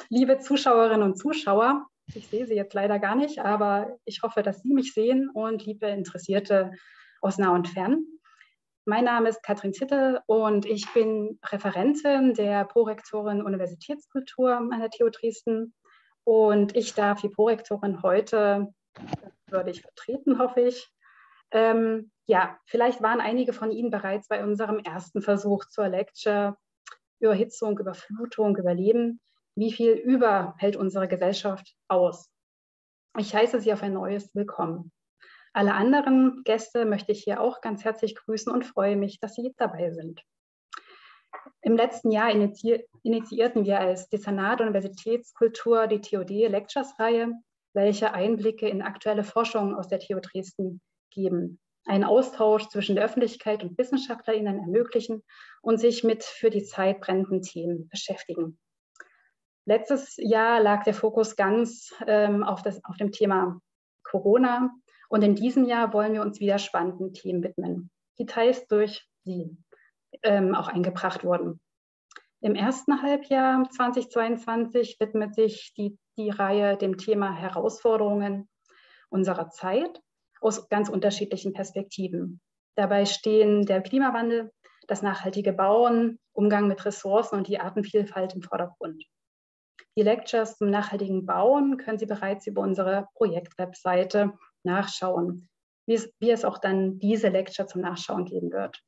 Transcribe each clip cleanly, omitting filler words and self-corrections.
Liebe Zuschauerinnen und Zuschauer, ich sehe Sie jetzt leider gar nicht, aber ich hoffe, dass Sie mich sehen und liebe Interessierte aus nah und fern. Mein Name ist Katrin Zittel und ich bin Referentin der Prorektorin Universitätskultur an der TU Dresden. Und ich darf die Prorektorin heute würdig vertreten, hoffe ich. Ja, vielleicht waren einige von Ihnen bereits bei unserem ersten Versuch zur Lecture Überhitzung, Überflutung, Überleben. Wie viel über hält unsere Gesellschaft aus? Ich heiße Sie auf ein neues Willkommen. Alle anderen Gäste möchte ich hier auch ganz herzlich grüßen und freue mich, dass Sie dabei sind. Im letzten Jahr initiierten wir als Dezernat Universitätskultur die TOD-Lectures-Reihe, welche Einblicke in aktuelle Forschung aus der TU Dresden geben, einen Austausch zwischen der Öffentlichkeit und WissenschaftlerInnen ermöglichen und sich mit für die Zeit brennenden Themen beschäftigen. Letztes Jahr lag der Fokus ganz auf dem Thema Corona und in diesem Jahr wollen wir uns wieder spannenden Themen widmen, die teils durch Sie auch eingebracht wurden. Im ersten Halbjahr 2022 widmet sich die Reihe dem Thema Herausforderungen unserer Zeit aus ganz unterschiedlichen Perspektiven. Dabei stehen der Klimawandel, das nachhaltige Bauen, Umgang mit Ressourcen und die Artenvielfalt im Vordergrund. Die Lectures zum nachhaltigen Bauen können Sie bereits über unsere Projektwebseite nachschauen, wie es auch dann diese Lecture zum Nachschauen geben wird.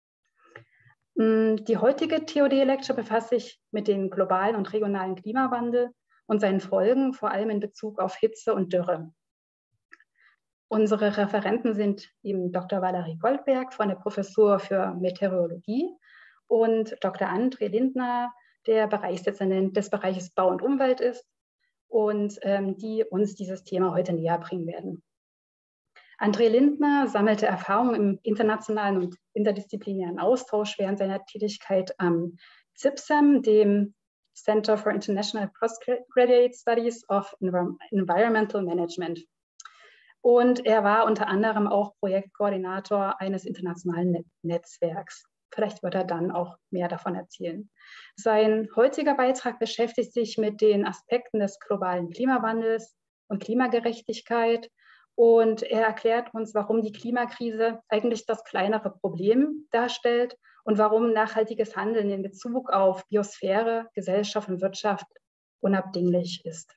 Die heutige TOD-Lecture befasst sich mit dem globalen und regionalen Klimawandel und seinen Folgen, vor allem in Bezug auf Hitze und Dürre. Unsere Referenten sind eben Dr. Valerie Goldberg von der Professur für Meteorologie und Dr. André Lindner, der Bereichsdezernent des Bereiches Bau und Umwelt ist und die uns dieses Thema heute näher bringen werden. André Lindner sammelte Erfahrungen im internationalen und interdisziplinären Austausch während seiner Tätigkeit am CIPSEM, dem Center for International Postgraduate Studies of Environmental Management. Und er war unter anderem auch Projektkoordinator eines internationalen Netzwerks. Vielleicht wird er dann auch mehr davon erzählen. Sein heutiger Beitrag beschäftigt sich mit den Aspekten des globalen Klimawandels und Klimagerechtigkeit. Und er erklärt uns, warum die Klimakrise eigentlich das kleinere Problem darstellt und warum nachhaltiges Handeln in Bezug auf Biosphäre, Gesellschaft und Wirtschaft unabdinglich ist.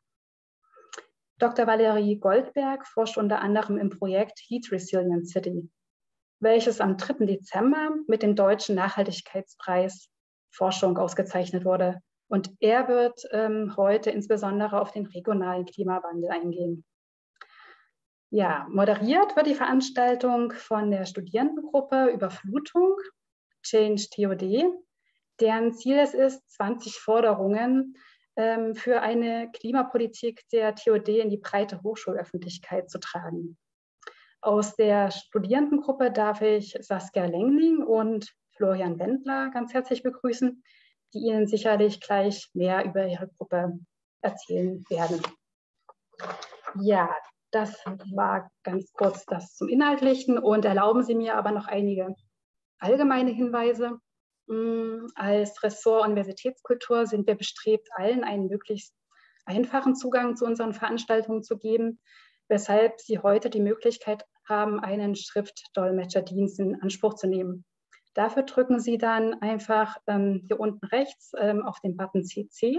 Dr. Valerie Goldberg forscht unter anderem im Projekt Heat Resilient City, welches am 3. Dezember mit dem Deutschen Nachhaltigkeitspreis Forschung ausgezeichnet wurde. Und er wird heute insbesondere auf den regionalen Klimawandel eingehen. Ja, moderiert wird die Veranstaltung von der Studierendengruppe Überflutung, Change TOD, deren Ziel es ist, 20 Forderungen für eine Klimapolitik der TOD in die breite Hochschulöffentlichkeit zu tragen. Aus der Studierendengruppe darf ich Saskia Lengling und Florian Wendler ganz herzlich begrüßen, die Ihnen sicherlich gleich mehr über ihre Gruppe erzählen werden. Ja, das war ganz kurz das zum Inhaltlichen und erlauben Sie mir aber noch einige allgemeine Hinweise. Als Ressort Universitätskultur sind wir bestrebt, allen einen möglichst einfachen Zugang zu unseren Veranstaltungen zu geben, weshalb Sie heute die Möglichkeit haben, einen Schriftdolmetscherdienst in Anspruch zu nehmen. Dafür drücken Sie dann einfach hier unten rechts auf den Button CC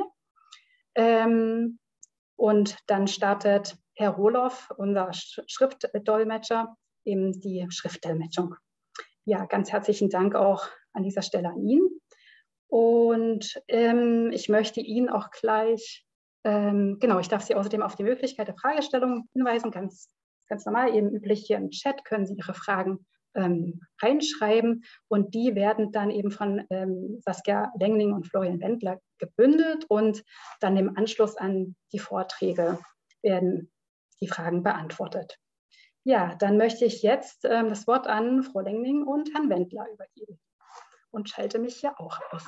und dann startet Herr Rohloff, unser Schriftdolmetscher, eben die Schriftdolmetschung. Ja, ganz herzlichen Dank auch an dieser Stelle an ihn. Und ich möchte Ihnen auch gleich, ich darf Sie außerdem auf die Möglichkeit der Fragestellung hinweisen, ganz normal, eben üblich hier im Chat können Sie Ihre Fragen reinschreiben und die werden dann eben von Saskia Lengling und Florian Wendler gebündelt und dann im Anschluss an die Vorträge werden die Fragen beantwortet. Ja, dann möchte ich jetzt das Wort an Frau Lengling und Herrn Wendler übergeben und schalte mich hier auch aus.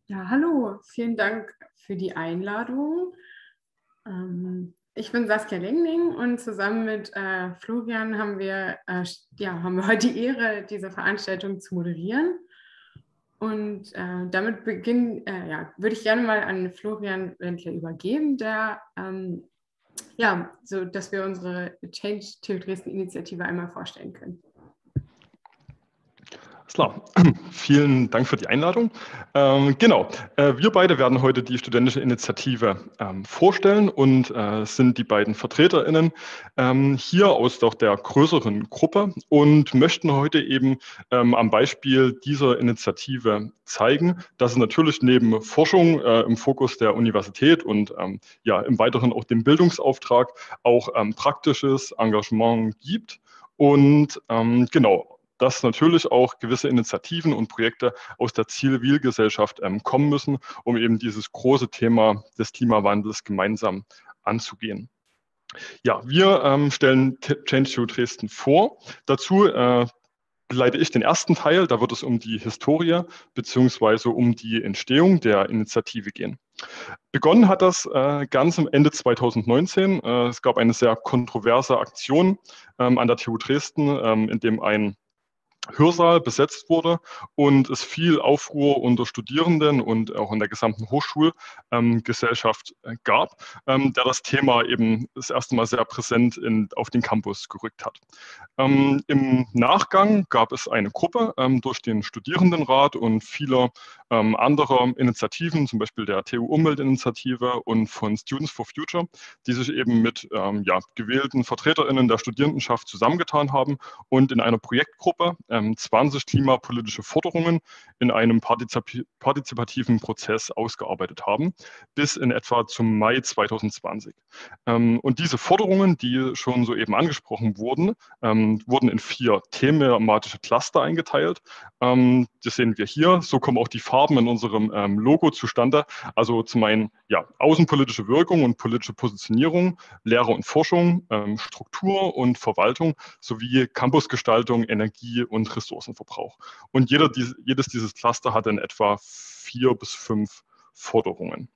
Ja, hallo, vielen Dank für die Einladung. Ich bin Saskia Lingling und zusammen mit Florian haben wir heute die Ehre, diese Veranstaltung zu moderieren. Und damit würde ich gerne mal an Florian Wendler übergeben, der so dass wir unsere Change TU Dresden Initiative einmal vorstellen können. Klar, vielen Dank für die Einladung. Wir beide werden heute die studentische Initiative vorstellen und sind die beiden VertreterInnen hier aus der größeren Gruppe und möchten heute eben am Beispiel dieser Initiative zeigen, dass es natürlich neben Forschung im Fokus der Universität und im Weiteren auch dem Bildungsauftrag auch praktisches Engagement gibt und dass natürlich auch gewisse Initiativen und Projekte aus der Zivilgesellschaft kommen müssen, um eben dieses große Thema des Klimawandels gemeinsam anzugehen. Ja, wir stellen Change TU Dresden vor. Dazu leite ich den ersten Teil, da wird es um die Historie bzw. um die Entstehung der Initiative gehen. Begonnen hat das ganz am Ende 2019. Es gab eine sehr kontroverse Aktion an der TU Dresden, in dem ein Hörsaal besetzt wurde und es viel Aufruhr unter Studierenden und auch in der gesamten Hochschulgesellschaft gab, der das Thema eben das erste Mal sehr präsent auf den Campus gerückt hat. Im Nachgang gab es eine Gruppe durch den Studierendenrat und viele andere Initiativen, zum Beispiel der TU Umweltinitiative und von Students for Future, die sich eben mit gewählten VertreterInnen der Studierendenschaft zusammengetan haben und in einer Projektgruppe 20 klimapolitische Forderungen in einem partizipativen Prozess ausgearbeitet haben, bis in etwa zum Mai 2020. Und diese Forderungen, die schon soeben angesprochen wurden, wurden in 4 thematische Cluster eingeteilt. Das sehen wir hier. So kommen auch die Farben in unserem Logo zustande. Also zum einen außenpolitische Wirkung und politische Positionierung, Lehre und Forschung, Struktur und Verwaltung sowie Campusgestaltung, Energie und Ressourcenverbrauch. Und jedes dieses Cluster hat in etwa 4 bis 5 Forderungen.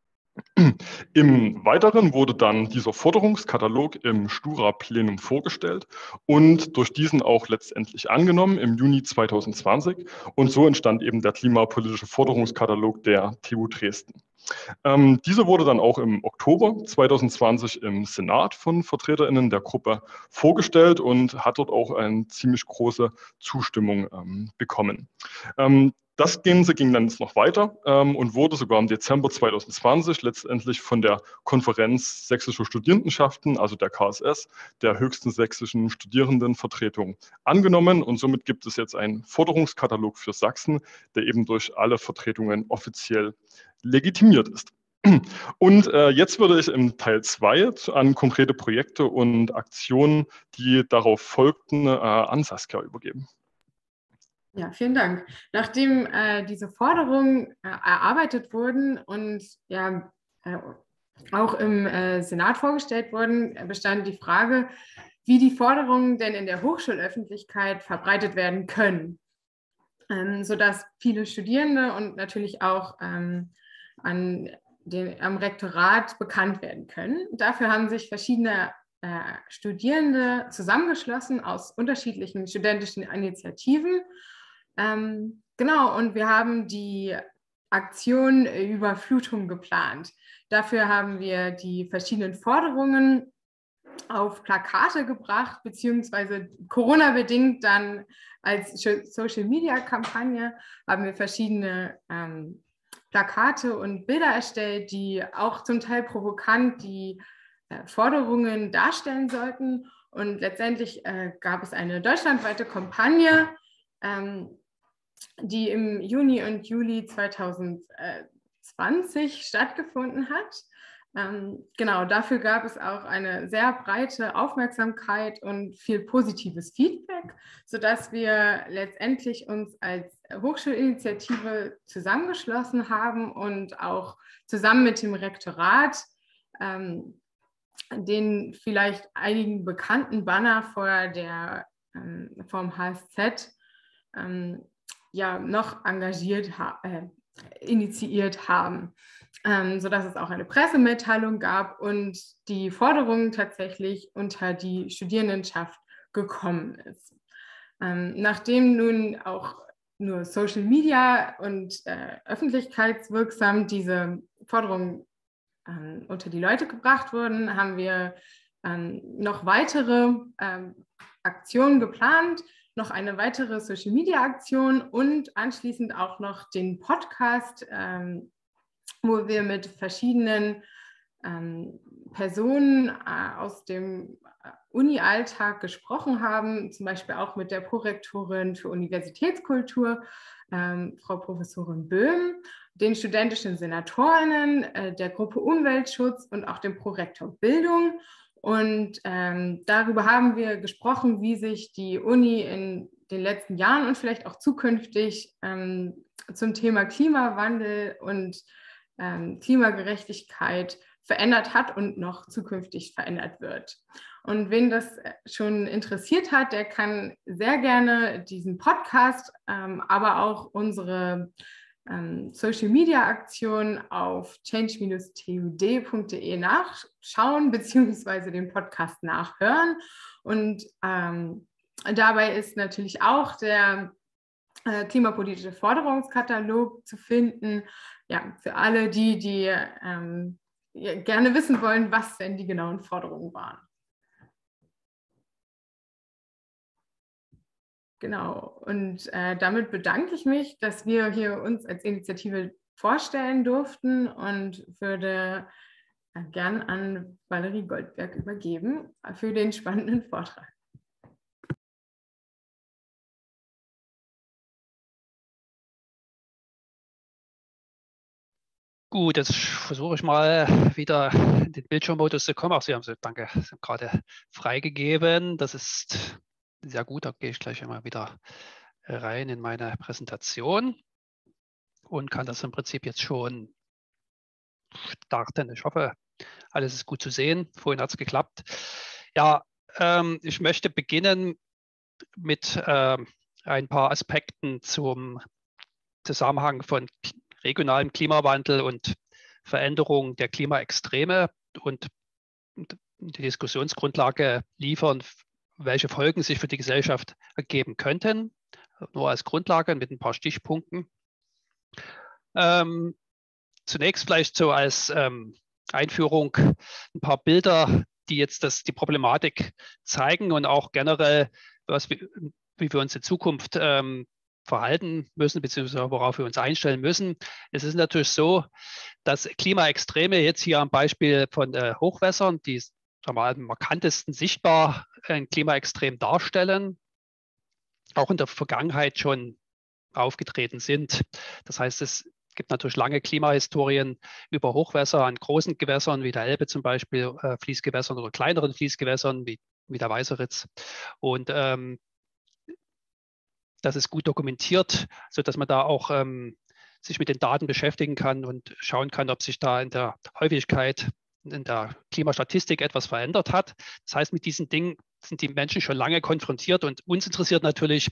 Im Weiteren wurde dann dieser Forderungskatalog im Stura-Plenum vorgestellt und durch diesen auch letztendlich angenommen im Juni 2020. Und so entstand eben der klimapolitische Forderungskatalog der TU Dresden. Diese wurde dann auch im Oktober 2020 im Senat von VertreterInnen der Gruppe vorgestellt und hat dort auch eine ziemlich große Zustimmung bekommen. Das Ganze ging dann noch weiter und wurde sogar im Dezember 2020 letztendlich von der Konferenz Sächsischer Studierendenschaften, also der KSS, der höchsten sächsischen Studierendenvertretung, angenommen. Und somit gibt es jetzt einen Forderungskatalog für Sachsen, der eben durch alle Vertretungen offiziell legitimiert ist. Und jetzt würde ich im Teil 2 an konkrete Projekte und Aktionen, die darauf folgten, an Saskia übergeben. Ja, vielen Dank. Nachdem diese Forderungen erarbeitet wurden und auch im Senat vorgestellt wurden, bestand die Frage, wie die Forderungen denn in der Hochschulöffentlichkeit verbreitet werden können, sodass viele Studierende und natürlich auch am Rektorat bekannt werden können. Dafür haben sich verschiedene Studierende zusammengeschlossen aus unterschiedlichen studentischen Initiativen. Und wir haben die Aktion Überflutung geplant. Dafür haben wir die verschiedenen Forderungen auf Plakate gebracht, beziehungsweise Corona-bedingt dann als Social-Media-Kampagne haben wir verschiedene Plakate und Bilder erstellt, die auch zum Teil provokant die Forderungen darstellen sollten. Und letztendlich gab es eine deutschlandweite Kampagne, die im Juni und Juli 2020 stattgefunden hat. Dafür gab es auch eine sehr breite Aufmerksamkeit und viel positives Feedback, sodass wir letztendlich uns als Hochschulinitiative zusammengeschlossen haben und auch zusammen mit dem Rektorat den vielleicht einigen bekannten Banner vom HSZ noch engagiert initiiert haben, sodass es auch eine Pressemitteilung gab und die Forderung tatsächlich unter die Studierendenschaft gekommen ist. Nachdem nun auch nur Social Media und öffentlichkeitswirksam diese Forderungen unter die Leute gebracht wurden, haben wir noch weitere Aktionen geplant, noch eine weitere Social-Media-Aktion und anschließend auch noch den Podcast, wo wir mit verschiedenen Personen aus dem Uni-Alltag gesprochen haben, zum Beispiel auch mit der Prorektorin für Universitätskultur, Frau Professorin Böhm, den studentischen Senatorinnen, der Gruppe Umweltschutz und auch dem Prorektor Bildung. Und darüber haben wir gesprochen, wie sich die Uni in den letzten Jahren und vielleicht auch zukünftig zum Thema Klimawandel und Klimagerechtigkeit verändert hat und noch zukünftig verändert wird. Und wen das schon interessiert hat, der kann sehr gerne diesen Podcast, aber auch unsere Social-Media-Aktion auf change-tud.de nachschauen bzw. den Podcast nachhören. Und dabei ist natürlich auch der klimapolitische Forderungskatalog zu finden, ja, für alle, die gerne wissen wollen, was denn die genauen Forderungen waren. Genau, und damit bedanke ich mich, dass wir hier uns als Initiative vorstellen durften und würde gern an Valerie Goldberg übergeben für den spannenden Vortrag. Gut, jetzt versuche ich mal wieder in den Bildschirmmodus zu kommen. Ach, Sie haben danke, Sie haben gerade freigegeben. Das ist sehr gut. Da gehe ich gleich mal wieder rein in meine Präsentation und kann das im Prinzip jetzt schon starten. Ich hoffe, alles ist gut zu sehen. Vorhin hat es geklappt. Ja, ich möchte beginnen mit ein paar Aspekten zum Zusammenhang von regionalem Klimawandel und Veränderung der Klimaextreme und die Diskussionsgrundlage liefern, welche Folgen sich für die Gesellschaft ergeben könnten. Nur als Grundlage mit ein paar Stichpunkten. Zunächst vielleicht so als Einführung ein paar Bilder, die jetzt die Problematik zeigen und auch generell, wie wir uns in Zukunft verhalten müssen, beziehungsweise worauf wir uns einstellen müssen. Es ist natürlich so, dass Klimaextreme jetzt hier am Beispiel von Hochwässern, die am markantesten sichtbar ein Klimaextrem darstellen, auch in der Vergangenheit schon aufgetreten sind. Das heißt, es gibt natürlich lange Klimahistorien über Hochwässer an großen Gewässern wie der Elbe zum Beispiel, Fließgewässern oder kleineren Fließgewässern wie der Weißeritz. Und das ist gut dokumentiert, sodass man da auch sich mit den Daten beschäftigen kann und schauen kann, ob sich da in der Häufigkeit, in der Klimastatistik etwas verändert hat. Das heißt, mit diesen Dingen sind die Menschen schon lange konfrontiert und uns interessiert natürlich,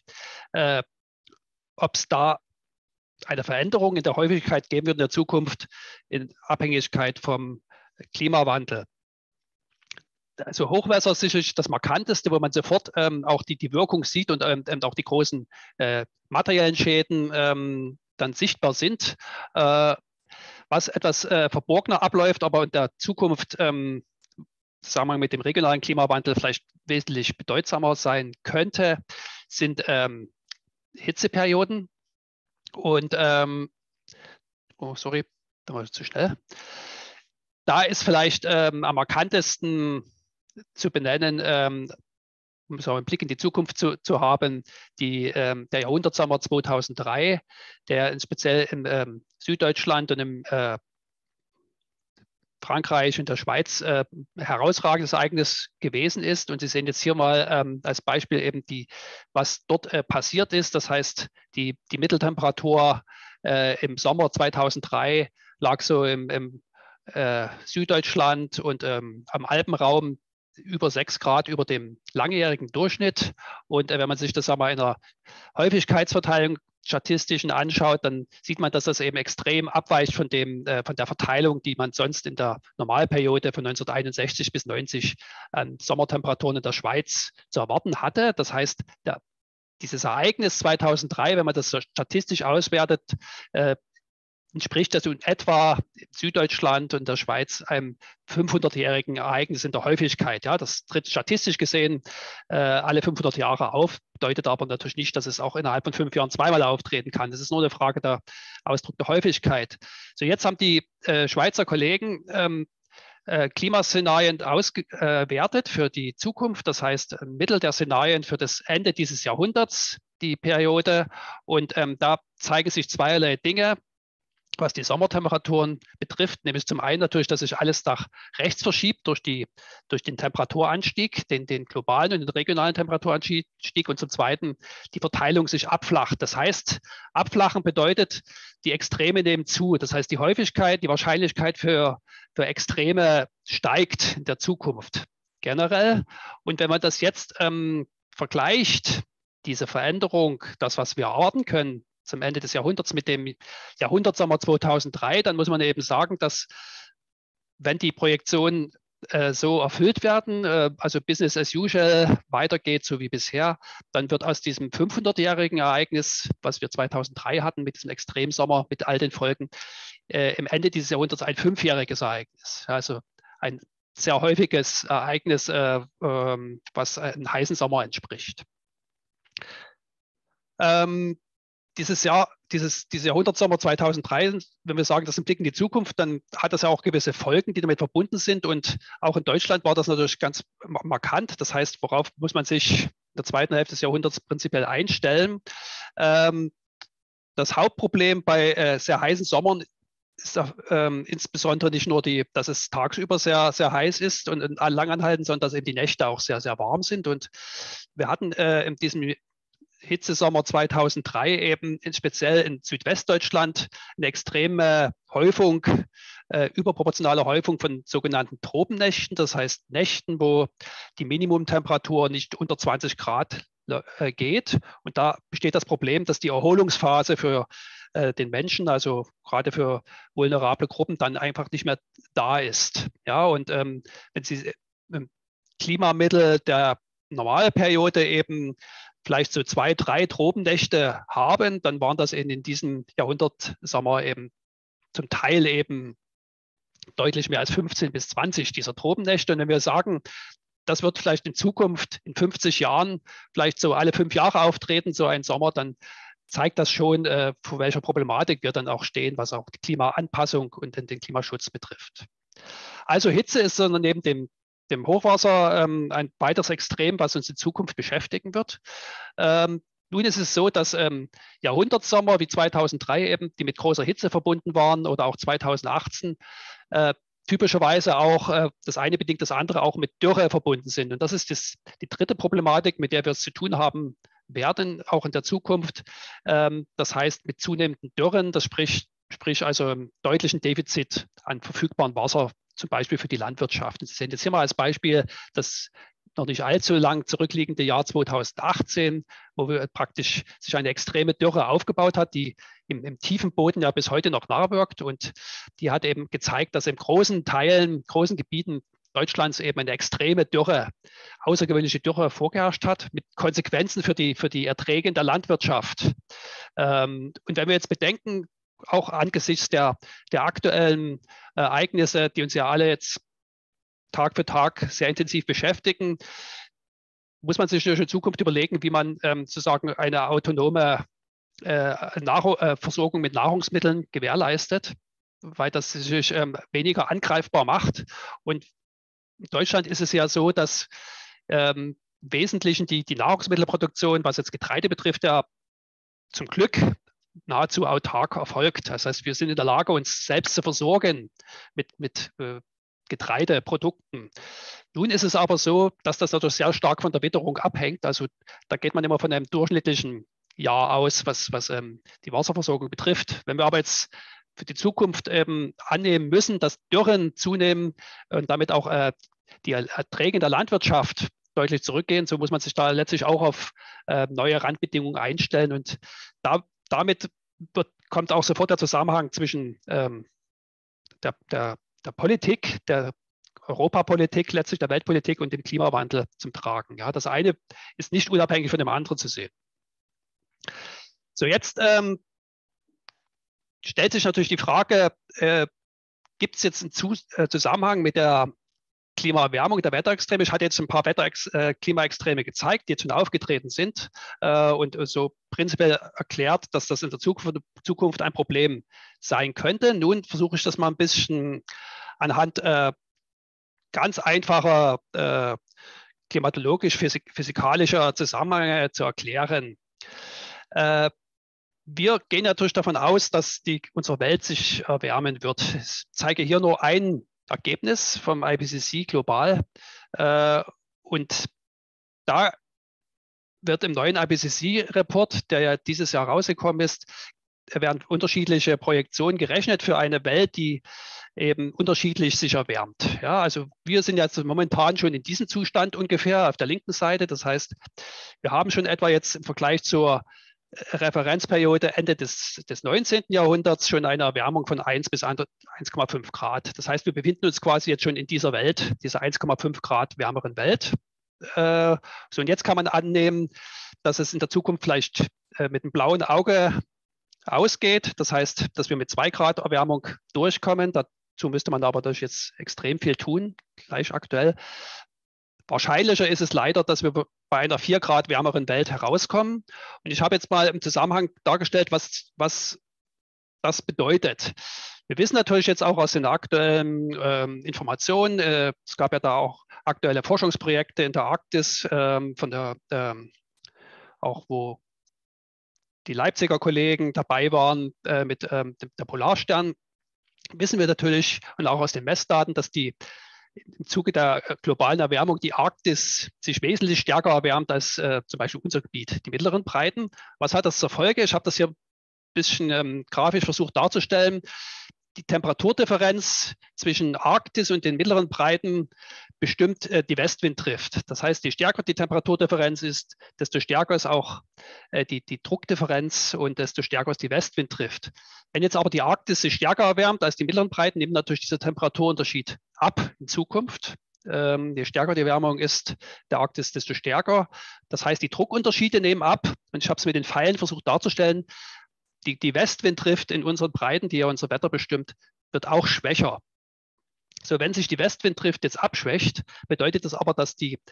ob es da eine Veränderung in der Häufigkeit geben wird in der Zukunft in Abhängigkeit vom Klimawandel. Also Hochwasser ist sicherlich das Markanteste, wo man sofort auch die Wirkung sieht und auch die großen materiellen Schäden dann sichtbar sind. Was etwas verborgener abläuft, aber in der Zukunft, sagen wir mit dem regionalen Klimawandel vielleicht wesentlich bedeutsamer sein könnte, sind Hitzeperioden. Und, oh sorry, da war ich zu schnell. Da ist vielleicht am markantesten zu benennen, um so einen Blick in die Zukunft zu haben, der Jahrhundertsommer 2003, der speziell im Süddeutschland und im Frankreich und der Schweiz herausragendes Ereignis gewesen ist. Und Sie sehen jetzt hier mal als Beispiel eben was dort passiert ist. Das heißt, die Mitteltemperatur im Sommer 2003 lag so im Süddeutschland und am Alpenraum über 6 Grad über dem langjährigen Durchschnitt. Und wenn man sich das einmal in einer Häufigkeitsverteilung statistischen anschaut, dann sieht man, dass das eben extrem abweicht von der Verteilung, die man sonst in der Normalperiode von 1961 bis 90 an Sommertemperaturen in der Schweiz zu erwarten hatte. Das heißt, dieses Ereignis 2003, wenn man das so statistisch auswertet, entspricht das in etwa in Süddeutschland und der Schweiz einem 500-jährigen Ereignis in der Häufigkeit. Ja, das tritt statistisch gesehen alle 500 Jahre auf, bedeutet aber natürlich nicht, dass es auch innerhalb von 5 Jahren zweimal auftreten kann. Das ist nur eine Frage der Ausdruck der Häufigkeit. So, jetzt haben die Schweizer Kollegen Klimaszenarien ausgewertet für die Zukunft, das heißt Mittel der Szenarien für das Ende dieses Jahrhunderts, die Periode. Und da zeigen sich zweierlei Dinge, was die Sommertemperaturen betrifft, nämlich zum einen natürlich, dass sich alles nach rechts verschiebt durch den Temperaturanstieg, den globalen und den regionalen Temperaturanstieg, und zum zweiten die Verteilung sich abflacht. Das heißt, abflachen bedeutet, die Extreme nehmen zu. Das heißt, die Häufigkeit, die Wahrscheinlichkeit für Extreme steigt in der Zukunft generell. Und wenn man das jetzt vergleicht, diese Veränderung, das, was wir erwarten können, zum Ende des Jahrhunderts mit dem Jahrhundertsommer 2003, dann muss man eben sagen, dass wenn die Projektionen so erfüllt werden, also Business as usual weitergeht, so wie bisher, dann wird aus diesem 500-jährigen Ereignis, was wir 2003 hatten, mit diesem Extremsommer, mit all den Folgen, im Ende dieses Jahrhunderts ein 5-jähriges Ereignis. Also ein sehr häufiges Ereignis, was einem heißen Sommer entspricht. Dieser Jahrhundertsommer 2003, wenn wir sagen, das ist ein Blick in die Zukunft, dann hat das ja auch gewisse Folgen, die damit verbunden sind. Und auch in Deutschland war das natürlich ganz markant. Das heißt, worauf muss man sich in der zweiten Hälfte des Jahrhunderts prinzipiell einstellen? Das Hauptproblem bei sehr heißen Sommern ist insbesondere nicht nur dass es tagsüber sehr, sehr heiß ist und lang anhalten, sondern dass eben die Nächte auch sehr, sehr warm sind. Und wir hatten in diesem Hitzesommer 2003 eben speziell in Südwestdeutschland eine extreme Häufung, überproportionale Häufung von sogenannten Tropennächten. Das heißt Nächten, wo die Minimumtemperatur nicht unter 20 Grad geht. Und da besteht das Problem, dass die Erholungsphase für den Menschen, also gerade für vulnerable Gruppen, dann einfach nicht mehr da ist. Ja, und wenn Sie Klimamittel der Normalperiode eben vielleicht so 2, 3 Tropennächte haben, dann waren das in diesem Jahrhundertsommer eben zum Teil eben deutlich mehr als 15 bis 20 dieser Tropennächte. Und wenn wir sagen, das wird vielleicht in Zukunft in 50 Jahren vielleicht so alle 5 Jahre auftreten, so ein Sommer, dann zeigt das schon, vor welcher Problematik wir dann auch stehen, was auch die Klimaanpassung und den Klimaschutz betrifft. Also Hitze ist neben dem Hochwasser ein weiteres Extrem, was uns in Zukunft beschäftigen wird. Nun ist es so, dass Jahrhundertsommer wie 2003 eben, die mit großer Hitze verbunden waren, oder auch 2018, typischerweise auch das eine bedingt das andere auch mit Dürre verbunden sind. Und das ist die dritte Problematik, mit der wir es zu tun haben werden, auch in der Zukunft. Das heißt mit zunehmenden Dürren, das sprich also einem deutlichen Defizit an verfügbarem Wasser, zum Beispiel für die Landwirtschaft. Sie sehen jetzt hier mal als Beispiel das noch nicht allzu lang zurückliegende Jahr 2018, wo wir praktisch sich eine extreme Dürre aufgebaut hat, die im tiefen Boden ja bis heute noch nachwirkt. Und die hat eben gezeigt, dass in großen Gebieten Deutschlands eben eine extreme Dürre, außergewöhnliche Dürre vorgeherrscht hat, mit Konsequenzen für die Erträge in der Landwirtschaft. Und wenn wir jetzt bedenken, auch angesichts der aktuellen Ereignisse, die uns ja alle jetzt Tag für Tag sehr intensiv beschäftigen, muss man sich in Zukunft überlegen, wie man sozusagen eine autonome Versorgung mit Nahrungsmitteln gewährleistet, weil das sich weniger angreifbar macht. Und in Deutschland ist es ja so, dass im Wesentlichen die Nahrungsmittelproduktion, was jetzt Getreide betrifft, ja zum Glück nahezu autark erfolgt. Das heißt, wir sind in der Lage, uns selbst zu versorgen mit Getreideprodukten. Nun ist es aber so, dass das natürlich sehr stark von der Witterung abhängt. Also da geht man immer von einem durchschnittlichen Jahr aus, was die Wasserversorgung betrifft. Wenn wir aber jetzt für die Zukunft annehmen müssen, dass Dürren zunehmen und damit auch die Erträge in der Landwirtschaft deutlich zurückgehen, so muss man sich da letztlich auch auf neue Randbedingungen einstellen. Und da damit kommt auch sofort der Zusammenhang zwischen der Politik, der Europapolitik, letztlich der Weltpolitik und dem Klimawandel zum Tragen. Ja, das eine ist nicht unabhängig von dem anderen zu sehen. So, jetzt stellt sich natürlich die Frage, gibt es jetzt einen Zusammenhang mit der Klimaerwärmung, der Wetterextreme? Ich hatte jetzt ein paar Klimaextreme gezeigt, die jetzt schon aufgetreten sind und so prinzipiell erklärt, dass das in der Zukunft ein Problem sein könnte. Nun versuche ich das mal ein bisschen anhand ganz einfacher klimatologisch-physikalischer Zusammenhänge zu erklären. Wir gehen natürlich davon aus, dass unsere Welt sich erwärmen wird. Ich zeige hier nur ein Ergebnis vom IPCC global. Und da wird im neuen IPCC-Report, der ja dieses Jahr rausgekommen ist, werden unterschiedliche Projektionen gerechnet für eine Welt, die eben unterschiedlich sich erwärmt. Ja, also wir sind jetzt momentan schon in diesem Zustand ungefähr auf der linken Seite. Das heißt, wir haben schon etwa jetzt im Vergleich zur Referenzperiode Ende des 19. Jahrhunderts schon eine Erwärmung von 1 bis 1,5 Grad. Das heißt, wir befinden uns quasi jetzt schon in dieser Welt, dieser 1,5 Grad wärmeren Welt. So, und jetzt kann man annehmen, dass es in der Zukunft vielleicht mit einem blauen Auge ausgeht. Das heißt, dass wir mit 2 Grad Erwärmung durchkommen. Dazu müsste man aber natürlich jetzt extrem viel tun, gleich aktuell. Wahrscheinlicher ist es leider, dass wir bei einer 4 Grad wärmeren Welt herauskommen. Und ich habe jetzt mal im Zusammenhang dargestellt, was das bedeutet. Wir wissen natürlich jetzt auch aus den aktuellen Informationen, es gab ja da auch aktuelle Forschungsprojekte in der Arktis, auch wo die Leipziger Kollegen dabei waren mit der Polarstern, wissen wir natürlich und auch aus den Messdaten, dass im Zuge der globalen Erwärmung die Arktis sich wesentlich stärker erwärmt als zum Beispiel unser Gebiet, die mittleren Breiten. Was hat das zur Folge? Ich habe das hier ein bisschen grafisch versucht darzustellen. Die Temperaturdifferenz zwischen Arktis und den mittleren Breiten bestimmt die Westwinddrift. Das heißt, je stärker die Temperaturdifferenz ist, desto stärker ist auch die Druckdifferenz und desto stärker ist die Westwinddrift. Wenn jetzt aber die Arktis sich stärker erwärmt als die mittleren Breiten, nimmt natürlich dieser Temperaturunterschied ab in Zukunft. Je stärker die Erwärmung ist der Arktis, desto stärker. Das heißt, die Druckunterschiede nehmen ab. Und ich habe es mit den Pfeilen versucht darzustellen. Die Westwinddrift in unseren Breiten, die ja unser Wetter bestimmt, wird auch schwächer. So, wenn sich die Westwinddrift jetzt abschwächt, bedeutet das aber, dass die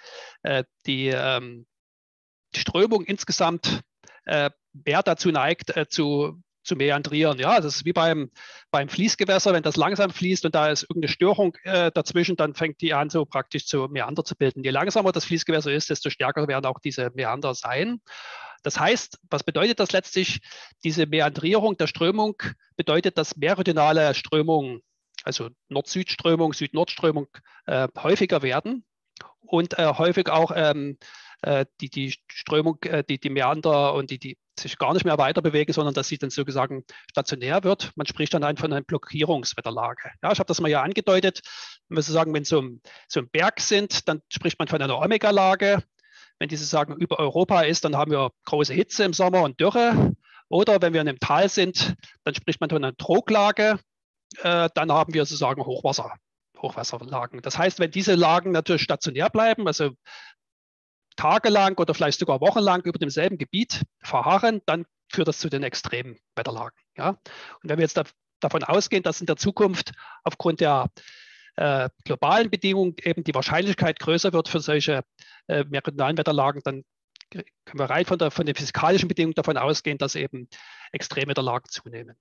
Strömung insgesamt mehr dazu neigt, zu meandrieren. Ja, das ist wie beim Fließgewässer, wenn das langsam fließt und da ist irgendeine Störung dazwischen, dann fängt die an, so praktisch zu Meander zu bilden. Je langsamer das Fließgewässer ist, desto stärker werden auch diese Meander sein. Das heißt, was bedeutet das letztlich? Diese Meandrierung der Strömung bedeutet, dass meridionale Strömungen, also Nord-Süd-Strömung, Süd-Nord-Strömung häufiger werden und häufig auch die Strömung, die Meander und die sich gar nicht mehr weiter bewegen, sondern dass sie dann sozusagen stationär wird. Man spricht dann von einer Blockierungswetterlage. Ja, ich habe das mal ja angedeutet. Wenn wir sozusagen, wenn so ein Berg sind, dann spricht man von einer Omega-Lage. Wenn die sozusagen über Europa ist, dann haben wir große Hitze im Sommer und Dürre. Oder wenn wir in einem Tal sind, dann spricht man von einer Droglage. Dann haben wir sozusagen Hochwasserlagen. Das heißt, wenn diese Lagen natürlich stationär bleiben, also tagelang oder vielleicht sogar wochenlang über demselben Gebiet verharren, dann führt das zu den extremen Wetterlagen. Ja? Und wenn wir jetzt davon ausgehen, dass in der Zukunft aufgrund der globalen Bedingungen eben die Wahrscheinlichkeit größer wird für solche meridionalen Wetterlagen, dann können wir rein von den physikalischen Bedingungen davon ausgehen, dass eben Extremwetterlagen zunehmen.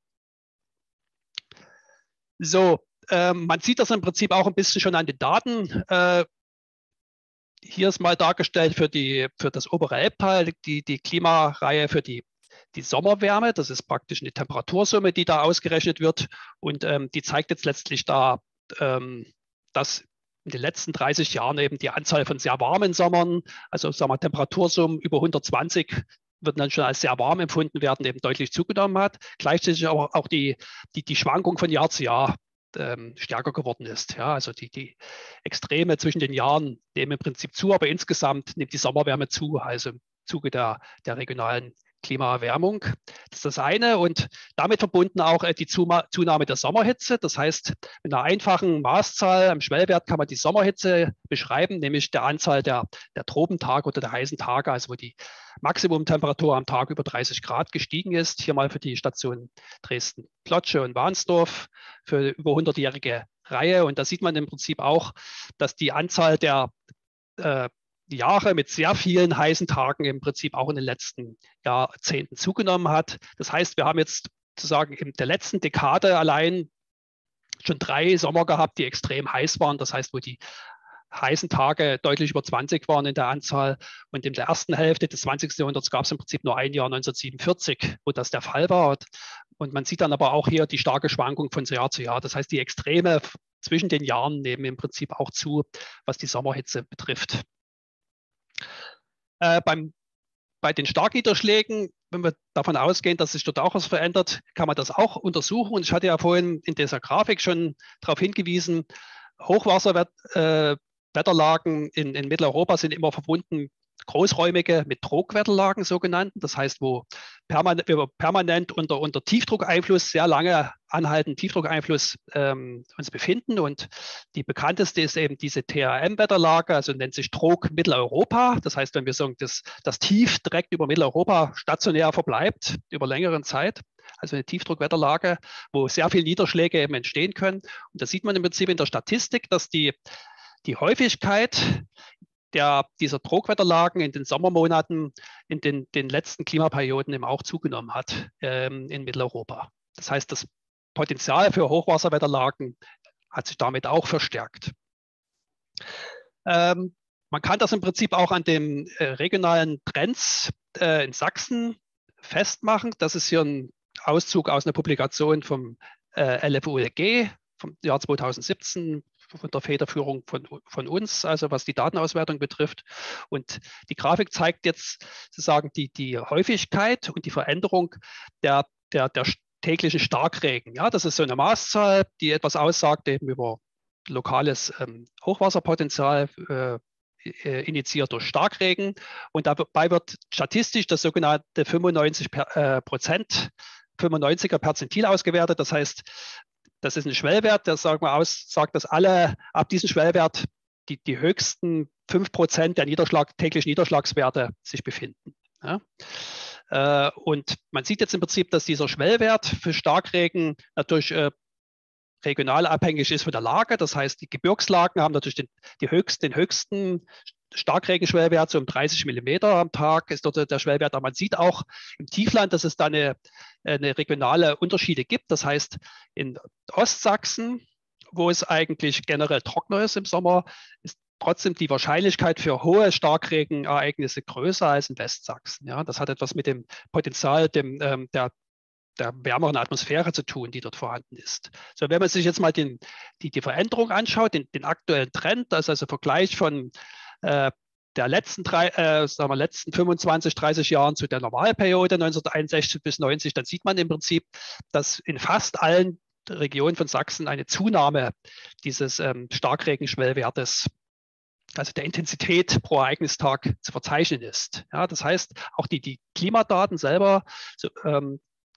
So, man sieht das im Prinzip auch ein bisschen schon an den Daten. Hier ist mal dargestellt für das obere Elbtal die Klimareihe für die Sommerwärme. Das ist praktisch eine Temperatursumme, die da ausgerechnet wird. Und die zeigt jetzt letztlich da, dass in den letzten 30 Jahren eben die Anzahl von sehr warmen Sommern, also sagen wir Temperatursummen über 120, würden dann schon als sehr warm empfunden werden, eben deutlich zugenommen hat. Gleichzeitig aber auch die Schwankung von Jahr zu Jahr stärker geworden ist. Ja, also die Extreme zwischen den Jahren nehmen im Prinzip zu, aber insgesamt nimmt die Sommerwärme zu, also im Zuge der regionalen Klimaerwärmung. Das ist das eine und damit verbunden auch die Zunahme der Sommerhitze. Das heißt, mit einer einfachen Maßzahl am Schwellwert kann man die Sommerhitze beschreiben, nämlich der Anzahl der Tropentage oder der heißen Tage, also wo die Maximumtemperatur am Tag über 30 Grad gestiegen ist. Hier mal für die Station Dresden-Plotsche und Wahnsdorf für über 100-jährige Reihe. Und da sieht man im Prinzip auch, dass die Anzahl der Jahre mit sehr vielen heißen Tagen im Prinzip auch in den letzten Jahrzehnten zugenommen hat. Das heißt, wir haben jetzt sozusagen in der letzten Dekade allein schon 3 Sommer gehabt, die extrem heiß waren. Das heißt, wo die heißen Tage deutlich über 20 waren in der Anzahl. Und in der ersten Hälfte des 20. Jahrhunderts gab es im Prinzip nur ein Jahr 1947, wo das der Fall war. Und man sieht dann aber auch hier die starke Schwankung von Jahr zu Jahr. Das heißt, die Extreme zwischen den Jahren nehmen im Prinzip auch zu, was die Sommerhitze betrifft. Bei den Starkniederschlägen, wenn wir davon ausgehen, dass sich dort auch was verändert, kann man das auch untersuchen. Und ich hatte ja vorhin in dieser Grafik schon darauf hingewiesen, Hochwasserwetterlagen in Mitteleuropa sind immer verbunden, großräumige mit Trogwetterlagen sogenannten. Das heißt, wo wir permanent unter Tiefdruckeinfluss, sehr lange anhaltenden Tiefdruckeinfluss uns befinden. Und die bekannteste ist eben diese TRM-Wetterlage, also nennt sich Trog Mitteleuropa. Das heißt, wenn wir sagen, das Tief direkt über Mitteleuropa stationär verbleibt, über längeren Zeit, also eine Tiefdruckwetterlage, wo sehr viele Niederschläge eben entstehen können. Und da sieht man im Prinzip in der Statistik, dass die Häufigkeit dieser Trogwetterlagen in den Sommermonaten in den letzten Klimaperioden eben auch zugenommen hat in Mitteleuropa. Das heißt, das Potenzial für Hochwasserwetterlagen hat sich damit auch verstärkt. Man kann das im Prinzip auch an den regionalen Trends in Sachsen festmachen. Das ist hier ein Auszug aus einer Publikation vom LFULG vom Jahr 2017, von der Federführung von uns, also was die Datenauswertung betrifft. Und die Grafik zeigt jetzt sozusagen die Häufigkeit und die Veränderung der täglichen Starkregen. Ja, das ist so eine Maßzahl, die etwas aussagt eben über lokales Hochwasserpotenzial, initiiert durch Starkregen. Und dabei wird statistisch das sogenannte 95er Perzentil ausgewertet. Das heißt, das ist ein Schwellwert, der sagt, dass alle ab diesem Schwellwert die höchsten 5% der täglichen Niederschlagswerte sich befinden. Ja? Und man sieht jetzt im Prinzip, dass dieser Schwellwert für Starkregen natürlich regional abhängig ist von der Lage. Das heißt, die Gebirgslagen haben natürlich den höchsten Starkregenschwellwert, so um 30 mm am Tag ist dort der Schwellwert. Aber man sieht auch im Tiefland, dass es da eine regionale Unterschiede gibt. Das heißt, in Ostsachsen, wo es eigentlich generell trockener ist im Sommer, ist trotzdem die Wahrscheinlichkeit für hohe Starkregenereignisse größer als in Westsachsen. Ja, das hat etwas mit dem Potenzial der wärmeren Atmosphäre zu tun, die dort vorhanden ist. So, wenn man sich jetzt mal die Veränderung anschaut, den aktuellen Trend, das ist also Vergleich von der letzten 25, 30 Jahren zu der Normalperiode 1961 bis 90, dann sieht man im Prinzip, dass in fast allen Regionen von Sachsen eine Zunahme dieses Starkregenschwellwertes, also der Intensität pro Ereignistag, zu verzeichnen ist. Ja, das heißt, auch die Klimadaten selber für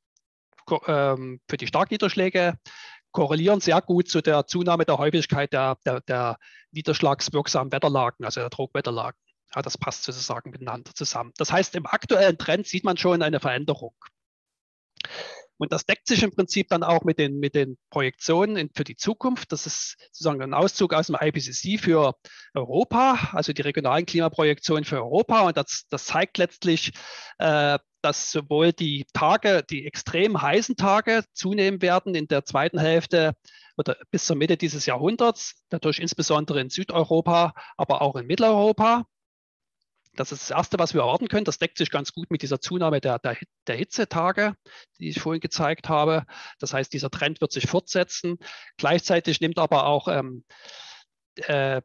die Starkniederschläge korrelieren sehr gut zu der Zunahme der Häufigkeit der niederschlagswirksamen Wetterlagen, also der Trogwetterlagen. Ja, das passt sozusagen miteinander zusammen. Das heißt, im aktuellen Trend sieht man schon eine Veränderung. Und das deckt sich im Prinzip dann auch mit den Projektionen für die Zukunft. Das ist sozusagen ein Auszug aus dem IPCC für Europa, also die regionalen Klimaprojektionen für Europa. Und das zeigt letztlich, dass sowohl die extrem heißen Tage zunehmen werden in der zweiten Hälfte oder bis zur Mitte dieses Jahrhunderts, dadurch insbesondere in Südeuropa, aber auch in Mitteleuropa. Das ist das Erste, was wir erwarten können. Das deckt sich ganz gut mit dieser Zunahme der Hitzetage, die ich vorhin gezeigt habe. Das heißt, dieser Trend wird sich fortsetzen. Gleichzeitig nimmt aber auch der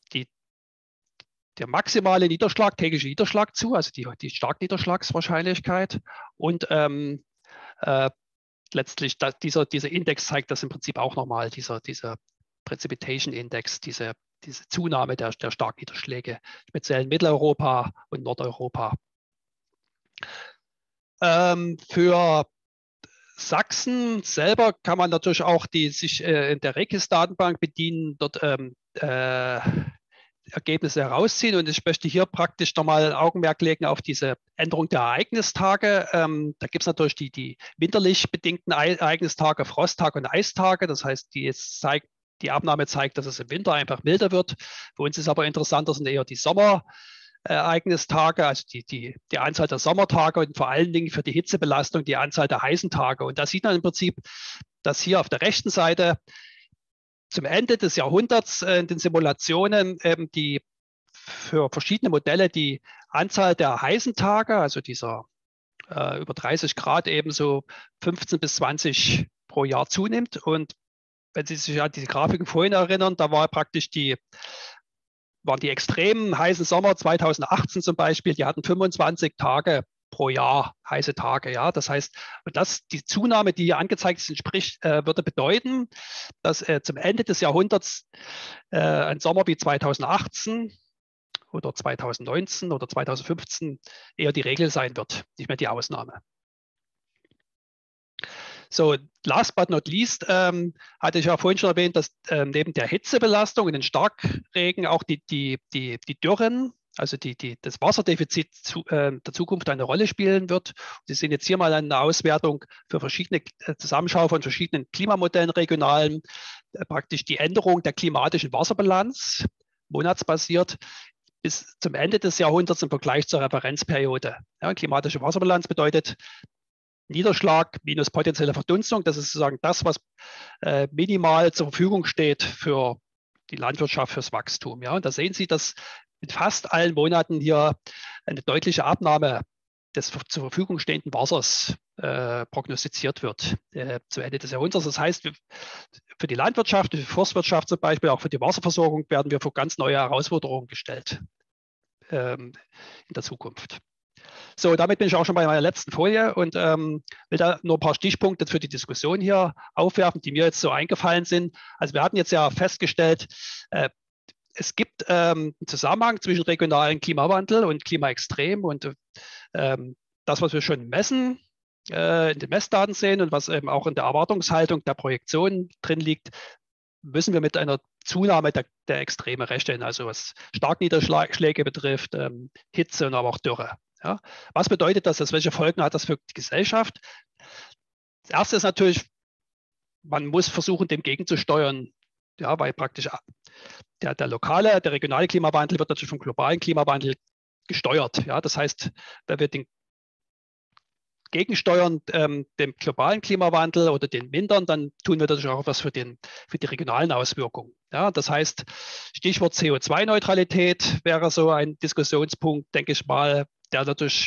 maximale tägliche Niederschlag zu, also die Starkniederschlagswahrscheinlichkeit. Und letztlich dieser Index zeigt das im Prinzip auch nochmal, dieser Precipitation Index, diese Zunahme der Starkniederschläge, speziell in Mitteleuropa und Nordeuropa. Für Sachsen selber kann man natürlich auch sich in der Regis-Datenbank bedienen, dort Ergebnisse herausziehen. Und ich möchte hier praktisch nochmal ein Augenmerk legen auf diese Änderung der Ereignistage. Da gibt es natürlich die winterlich bedingten Ereignistage, Frosttage und Eistage. Das heißt, die Abnahme zeigt, dass es im Winter einfach milder wird. Für uns ist aber interessanter sind eher die Sommerereignistage, also die Anzahl der Sommertage und vor allen Dingen für die Hitzebelastung die Anzahl der heißen Tage. Und da sieht man im Prinzip, dass hier auf der rechten Seite zum Ende des Jahrhunderts in den Simulationen die für verschiedene Modelle die Anzahl der heißen Tage, also dieser über 30 Grad ebenso 15 bis 20 pro Jahr zunimmt. Und wenn Sie sich an diese Grafiken vorhin erinnern, da war praktisch waren die extremen heißen Sommer 2018 zum Beispiel, die hatten 25 Tage pro Jahr heiße Tage. Ja? Das heißt, und die Zunahme, die hier angezeigt ist, würde bedeuten, dass zum Ende des Jahrhunderts ein Sommer wie 2018 oder 2019 oder 2015 eher die Regel sein wird, nicht mehr die Ausnahme. So, last but not least hatte ich ja vorhin schon erwähnt, dass neben der Hitzebelastung und den Starkregen auch die Dürren, also das Wasserdefizit der Zukunft eine Rolle spielen wird. Sie sehen jetzt hier mal eine Auswertung für verschiedene Zusammenschau von verschiedenen Klimamodellen, regionalen, praktisch die Änderung der klimatischen Wasserbilanz, monatsbasiert, bis zum Ende des Jahrhunderts im Vergleich zur Referenzperiode. Ja, klimatische Wasserbilanz bedeutet Niederschlag minus potenzielle Verdunstung. Das ist sozusagen das, was minimal zur Verfügung steht für die Landwirtschaft, fürs Wachstum. Ja, und da sehen Sie, dass mit fast allen Monaten hier eine deutliche Abnahme des zur Verfügung stehenden Wassers prognostiziert wird zu Ende des Jahrhunderts. Das heißt, für die Landwirtschaft, für die Forstwirtschaft zum Beispiel, auch für die Wasserversorgung werden wir vor ganz neue Herausforderungen gestellt in der Zukunft. So, damit bin ich auch schon bei meiner letzten Folie und will da nur ein paar Stichpunkte für die Diskussion hier aufwerfen, die mir jetzt so eingefallen sind. Also wir hatten jetzt ja festgestellt, es gibt einen Zusammenhang zwischen regionalen Klimawandel und Klimaextrem und das, was wir schon messen, in den Messdaten sehen und was eben auch in der Erwartungshaltung der Projektion drin liegt, müssen wir mit einer Zunahme der Extreme rechnen, also was Starkniederschläge betrifft, Hitze und aber auch Dürre. Ja. Was bedeutet das? Welche Folgen hat das für die Gesellschaft? Das Erste ist natürlich, man muss versuchen, dem gegenzusteuern, ja, weil praktisch der regionale Klimawandel wird natürlich vom globalen Klimawandel gesteuert. Ja. Das heißt, wenn wir den gegensteuern, dem globalen Klimawandel oder den mindern, dann tun wir natürlich auch was für die regionalen Auswirkungen. Ja, das heißt, Stichwort CO2-Neutralität wäre so ein Diskussionspunkt, denke ich mal, der natürlich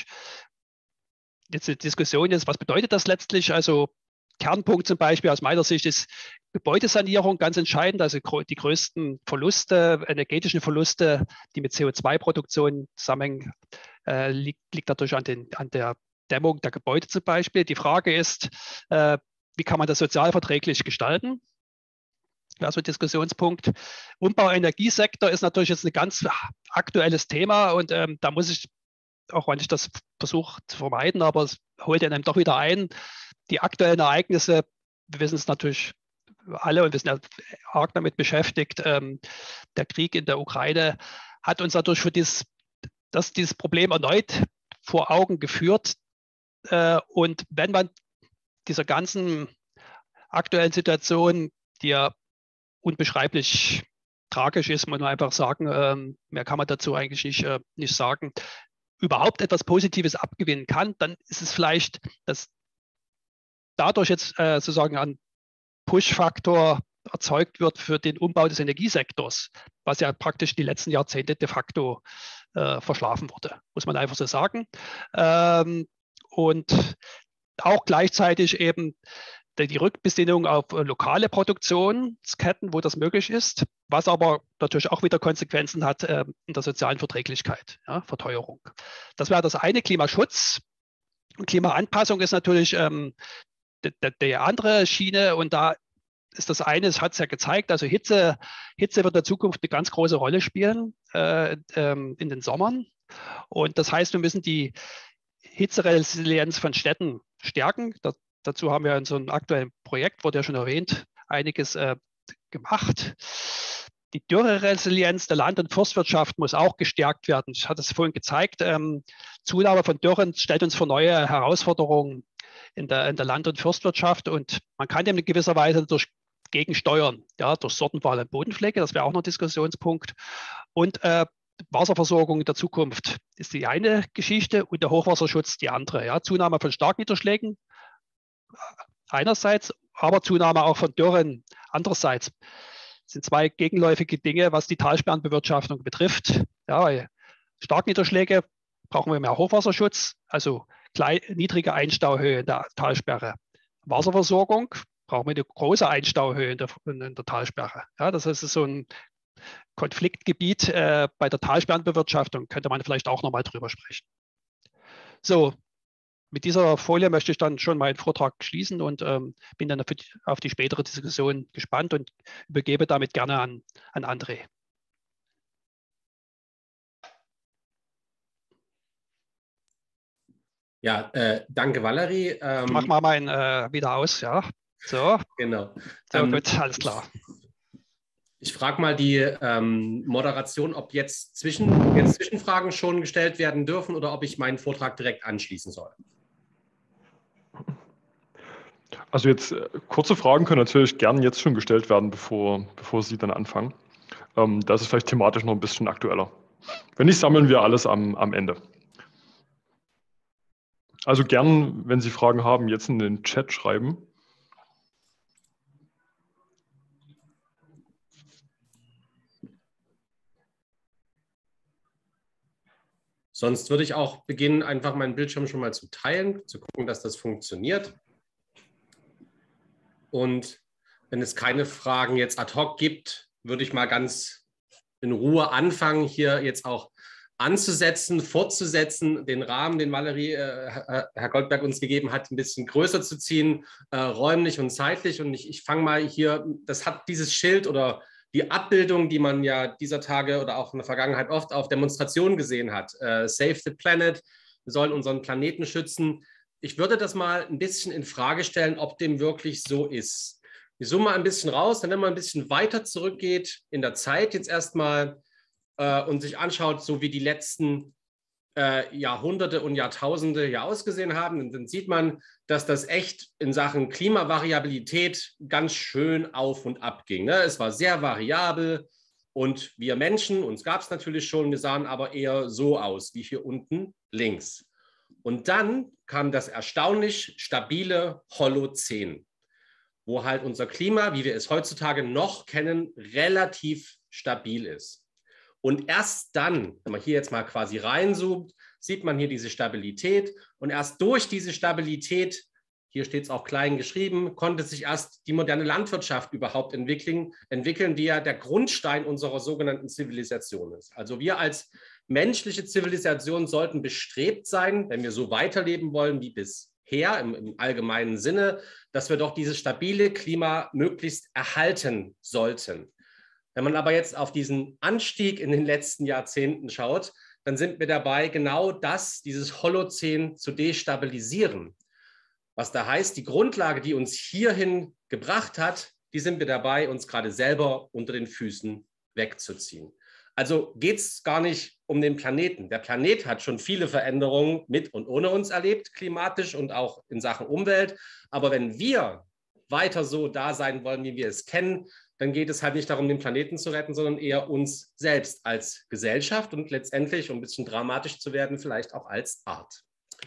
jetzt eine Diskussion ist, was bedeutet das letztlich? Also Kernpunkt zum Beispiel aus meiner Sicht ist Gebäudesanierung ganz entscheidend, also die größten Verluste, energetischen Verluste, die mit CO2-Produktion zusammenhängen, liegt natürlich an der Dämmung der Gebäude zum Beispiel. Die Frage ist, wie kann man das sozial verträglich gestalten? Also Diskussionspunkt. Umbau Energiesektor ist natürlich jetzt ein ganz aktuelles Thema und da muss ich, auch wenn ich das versuche zu vermeiden, aber es holt einem doch wieder ein, die aktuellen Ereignisse, wir wissen es natürlich alle und wir sind ja arg damit beschäftigt, der Krieg in der Ukraine hat uns natürlich für dieses Problem erneut vor Augen geführt. Und wenn man dieser ganzen aktuellen Situation, die ja unbeschreiblich tragisch ist, muss man einfach sagen, mehr kann man dazu eigentlich nicht sagen, überhaupt etwas Positives abgewinnen kann, dann ist es vielleicht, dass dadurch jetzt sozusagen ein Push-Faktor erzeugt wird für den Umbau des Energiesektors, was ja praktisch die letzten Jahrzehnte de facto verschlafen wurde, muss man einfach so sagen. Und auch gleichzeitig eben die Rückbesinnung auf lokale Produktionsketten, wo das möglich ist, was aber natürlich auch wieder Konsequenzen hat in der sozialen Verträglichkeit, ja, Verteuerung. Das wäre das eine, Klimaschutz. Und Klimaanpassung ist natürlich die andere Schiene und da ist das eine, es hat es ja gezeigt, also Hitze wird in der Zukunft eine ganz große Rolle spielen in den Sommern und das heißt, wir müssen die Hitzeresilienz von Städten stärken. Dazu haben wir in so einem aktuellen Projekt, wurde ja schon erwähnt, einiges gemacht. Die Dürreresilienz der Land- und Forstwirtschaft muss auch gestärkt werden. Ich hatte es vorhin gezeigt. Zunahme von Dürren stellt uns vor neue Herausforderungen in der Land- und Forstwirtschaft, und man kann dem in gewisser Weise gegensteuern, ja, durch Sortenwahl und Bodenpflege. Das wäre auch noch ein Diskussionspunkt. Und Wasserversorgung in der Zukunft ist die eine Geschichte und der Hochwasserschutz die andere. Ja. Zunahme von Starkniederschlägen einerseits, aber Zunahme auch von Dürren andererseits. Das sind zwei gegenläufige Dinge, was die Talsperrenbewirtschaftung betrifft. Ja, weil Starkniederschläge brauchen wir mehr Hochwasserschutz, also niedrige Einstauhöhe in der Talsperre. Wasserversorgung brauchen wir eine große Einstauhöhe in der Talsperre. Ja, das ist so ein Konfliktgebiet bei der Talsperrenbewirtschaftung, könnte man vielleicht auch nochmal drüber sprechen. So, mit dieser Folie möchte ich dann schon meinen Vortrag schließen und bin dann auf die spätere Diskussion gespannt und übergebe damit gerne an André. Ja, danke Valerie. Mach mal meinen wieder aus, ja. So. Genau. So, gut, alles klar. Ich frage mal die Moderation, ob jetzt Zwischenfragen schon gestellt werden dürfen oder ob ich meinen Vortrag direkt anschließen soll. Also jetzt kurze Fragen können natürlich gerne jetzt schon gestellt werden, bevor Sie dann anfangen. Das ist vielleicht thematisch noch ein bisschen aktueller. Wenn nicht, sammeln wir alles am Ende. Also gern, wenn Sie Fragen haben, jetzt in den Chat schreiben. Sonst würde ich auch beginnen, einfach meinen Bildschirm schon mal zu teilen, zu gucken, dass das funktioniert. Und wenn es keine Fragen jetzt ad hoc gibt, würde ich mal ganz in Ruhe anfangen, hier jetzt auch anzusetzen, fortzusetzen, den Rahmen, den Valerie, Herr Goldberg uns gegeben hat, ein bisschen größer zu ziehen, räumlich und zeitlich. Und ich fange mal hier, das hat dieses Schild oder die Abbildung, die man ja dieser Tage oder auch in der Vergangenheit oft auf Demonstrationen gesehen hat. Save the Planet, wir sollen unseren Planeten schützen. Ich würde das mal ein bisschen in Frage stellen, ob dem wirklich so ist. Wir zoomen mal ein bisschen raus, dann wenn man ein bisschen weiter zurückgeht in der Zeit jetzt erstmal und sich anschaut, so wie die letzten Jahrhunderte und Jahrtausende hier ausgesehen haben, dann sieht man, dass das echt in Sachen Klimavariabilität ganz schön auf und ab ging. Ne? Es war sehr variabel und wir Menschen, uns gab es natürlich schon, wir sahen aber eher so aus, wie hier unten links. Und dann kam das erstaunlich stabile Holozän, wo halt unser Klima, wie wir es heutzutage noch kennen, relativ stabil ist. Und erst dann, wenn man hier jetzt mal quasi reinzoomt, sieht man hier diese Stabilität. Und erst durch diese Stabilität, hier steht es auch klein geschrieben, konnte sich erst die moderne Landwirtschaft überhaupt entwickeln, die ja der Grundstein unserer sogenannten Zivilisation ist. Also wir als menschliche Zivilisation sollten bestrebt sein, wenn wir so weiterleben wollen wie bisher im allgemeinen Sinne, dass wir doch dieses stabile Klima möglichst erhalten sollten. Wenn man aber jetzt auf diesen Anstieg in den letzten Jahrzehnten schaut, dann sind wir dabei, genau dieses Holozän zu destabilisieren. Was da heißt, die Grundlage, die uns hierhin gebracht hat, die sind wir dabei, uns gerade selber unter den Füßen wegzuziehen. Also geht es gar nicht um den Planeten. Der Planet hat schon viele Veränderungen mit und ohne uns erlebt, klimatisch und auch in Sachen Umwelt. Aber wenn wir weiter so da sein wollen, wie wir es kennen, dann geht es halt nicht darum, den Planeten zu retten, sondern eher uns selbst als Gesellschaft und letztendlich, um ein bisschen dramatisch zu werden, vielleicht auch als Art.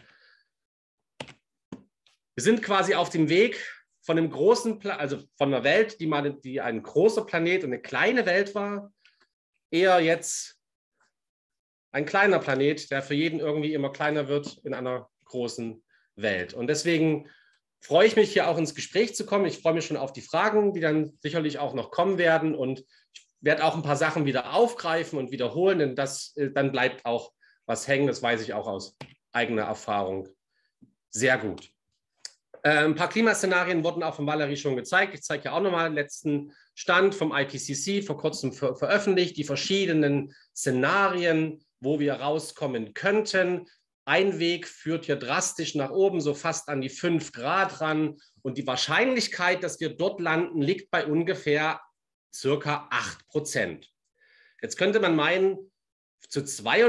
Wir sind quasi auf dem Weg von einem großen, also von einer Welt, die ein großer Planet und eine kleine Welt war, eher jetzt ein kleiner Planet, der für jeden irgendwie immer kleiner wird in einer großen Welt. Und deswegen freue ich mich, hier auch ins Gespräch zu kommen. Ich freue mich schon auf die Fragen, die dann sicherlich auch noch kommen werden. Und ich werde auch ein paar Sachen wieder aufgreifen und wiederholen, denn dann bleibt auch was hängen. Das weiß ich auch aus eigener Erfahrung sehr gut. Ein paar Klimaszenarien wurden auch von Valerie schon gezeigt. Ich zeige ja auch nochmal den letzten Stand vom IPCC, vor kurzem veröffentlicht, die verschiedenen Szenarien, wo wir rauskommen könnten. ein Weg führt hier drastisch nach oben, so fast an die 5 Grad ran. Und die Wahrscheinlichkeit, dass wir dort landen, liegt bei ungefähr circa 8%. Jetzt könnte man meinen, zu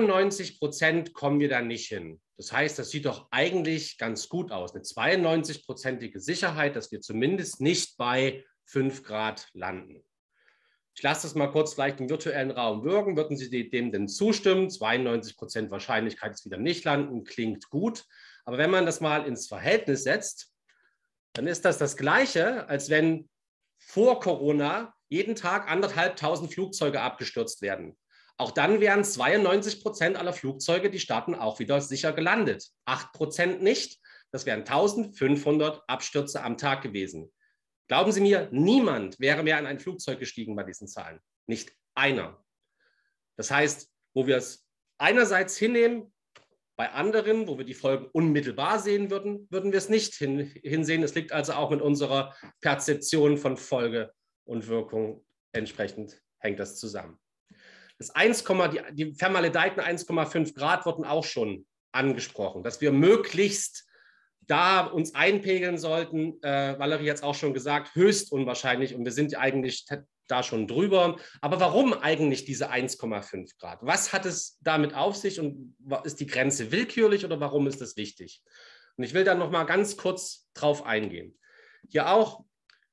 92% kommen wir da nicht hin. Das heißt, das sieht doch eigentlich ganz gut aus. Eine 92%ige Sicherheit, dass wir zumindest nicht bei 5 Grad landen. Ich lasse das mal kurz vielleicht im virtuellen Raum wirken. Würden Sie dem denn zustimmen? 92% Wahrscheinlichkeit, dass wir da nicht landen, klingt gut. Aber wenn man das mal ins Verhältnis setzt, dann ist das Gleiche, als wenn vor Corona jeden Tag 1.500 Flugzeuge abgestürzt werden. Auch dann wären 92% aller Flugzeuge, die starten, auch wieder sicher gelandet. 8% nicht. Das wären 1.500 Abstürze am Tag gewesen. Glauben Sie mir, niemand wäre mehr in ein Flugzeug gestiegen bei diesen Zahlen. Nicht einer. Das heißt, wo wir es einerseits hinnehmen, bei anderen, wo wir die Folgen unmittelbar sehen würden, würden wir es nicht hinsehen. Es liegt also auch mit unserer Perzeption von Folge und Wirkung. Entsprechend hängt das zusammen. Die vermaledeiten 1,5 Grad wurden auch schon angesprochen, dass wir möglichst da uns einpegeln sollten. Valerie hat es auch schon gesagt, höchst unwahrscheinlich und wir sind eigentlich da schon drüber. Aber warum eigentlich diese 1,5 Grad? Was hat es damit auf sich und ist die Grenze willkürlich oder warum ist das wichtig? Und ich will da noch mal ganz kurz drauf eingehen. Hier auch,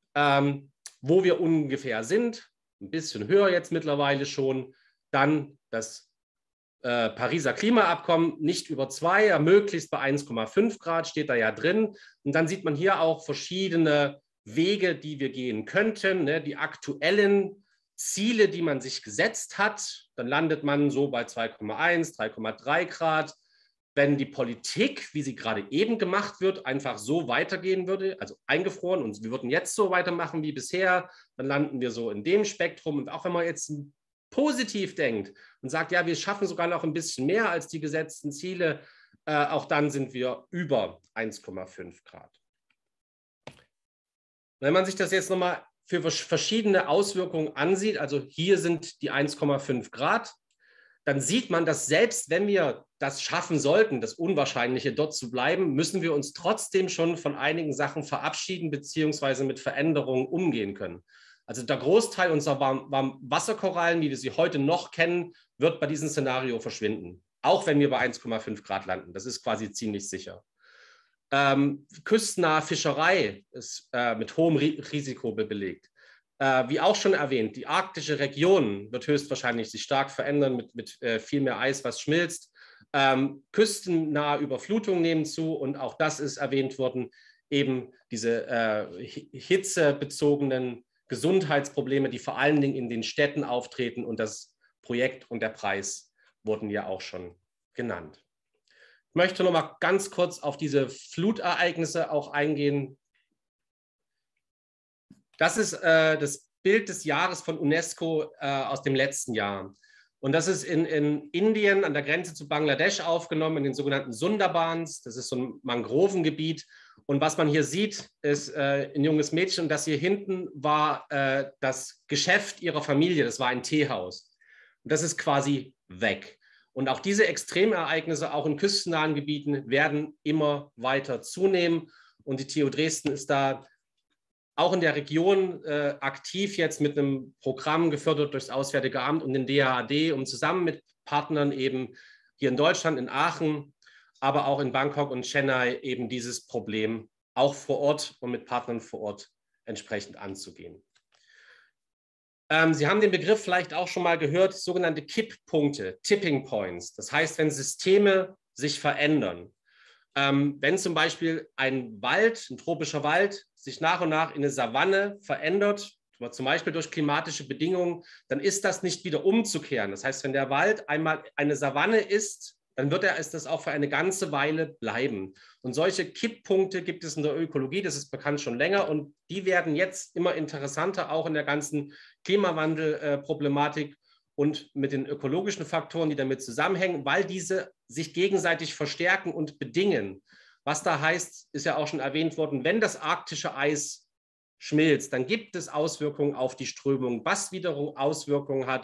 wo wir ungefähr sind, ein bisschen höher jetzt mittlerweile schon, dann das Pariser Klimaabkommen nicht über 2, möglichst bei 1,5 Grad steht da ja drin. Und dann sieht man hier auch verschiedene Wege, die wir gehen könnten, ne? Die aktuellen Ziele, die man sich gesetzt hat. Dann landet man so bei 2,1, 3,3 Grad. Wenn die Politik, wie sie gerade eben gemacht wird, einfach so weitergehen würde, also eingefroren und wir würden jetzt so weitermachen wie bisher, dann landen wir so in dem Spektrum. Und auch wenn man jetzt positiv denkt und sagt, ja, wir schaffen sogar noch ein bisschen mehr als die gesetzten Ziele, auch dann sind wir über 1,5 Grad. Wenn man sich das jetzt nochmal für verschiedene Auswirkungen ansieht, also hier sind die 1,5 Grad, dann sieht man, dass selbst wenn wir das schaffen sollten, das Unwahrscheinliche dort zu bleiben, müssen wir uns trotzdem schon von einigen Sachen verabschieden bzw. mit Veränderungen umgehen können. Also der Großteil unserer Wasserkorallen, wie wir sie heute noch kennen, wird bei diesem Szenario verschwinden. Auch wenn wir bei 1,5 Grad landen. Das ist quasi ziemlich sicher. Küstennahe Fischerei ist mit hohem Risiko belegt. Wie auch schon erwähnt, die arktische Region wird höchstwahrscheinlich sich stark verändern mit viel mehr Eis, was schmilzt. Küstennahe Überflutungen nehmen zu und auch das ist erwähnt worden, eben diese hitzebezogenen Gesundheitsprobleme, die vor allen Dingen in den Städten auftreten und das Projekt und der Preis wurden ja auch schon genannt. Ich möchte noch mal ganz kurz auf diese Flutereignisse auch eingehen. Das ist das Bild des Jahres von UNESCO aus dem letzten Jahr. Und das ist in Indien an der Grenze zu Bangladesch aufgenommen, in den sogenannten Sundarbans. Das ist so ein Mangrovengebiet. Und was man hier sieht, ist ein junges Mädchen. Und das hier hinten war das Geschäft ihrer Familie. Das war ein Teehaus. Und das ist quasi weg. Und auch diese Extremereignisse, auch in küstennahen Gebieten, werden immer weiter zunehmen. Und die TU Dresden ist da auch in der Region aktiv jetzt mit einem Programm gefördert durch das Auswärtige Amt und den DHAD, um zusammen mit Partnern eben hier in Deutschland, in Aachen, aber auch in Bangkok und Chennai eben dieses Problem auch vor Ort und mit Partnern vor Ort entsprechend anzugehen. Sie haben den Begriff vielleicht auch schon mal gehört, sogenannte Kipppunkte, Tipping Points. Das heißt, wenn Systeme sich verändern. Wenn zum Beispiel ein Wald, ein tropischer Wald, sich nach und nach in eine Savanne verändert, zum Beispiel durch klimatische Bedingungen, dann ist das nicht wieder umzukehren. Das heißt, wenn der Wald einmal eine Savanne ist, dann ist das auch für eine ganze Weile bleiben. Und solche Kipppunkte gibt es in der Ökologie, das ist bekannt schon länger und die werden jetzt immer interessanter, auch in der ganzen Klimawandelproblematik und mit den ökologischen Faktoren, die damit zusammenhängen, weil diese sich gegenseitig verstärken und bedingen. Was da heißt, ist ja auch schon erwähnt worden, wenn das arktische Eis schmilzt, dann gibt es Auswirkungen auf die Strömung, was wiederum Auswirkungen hat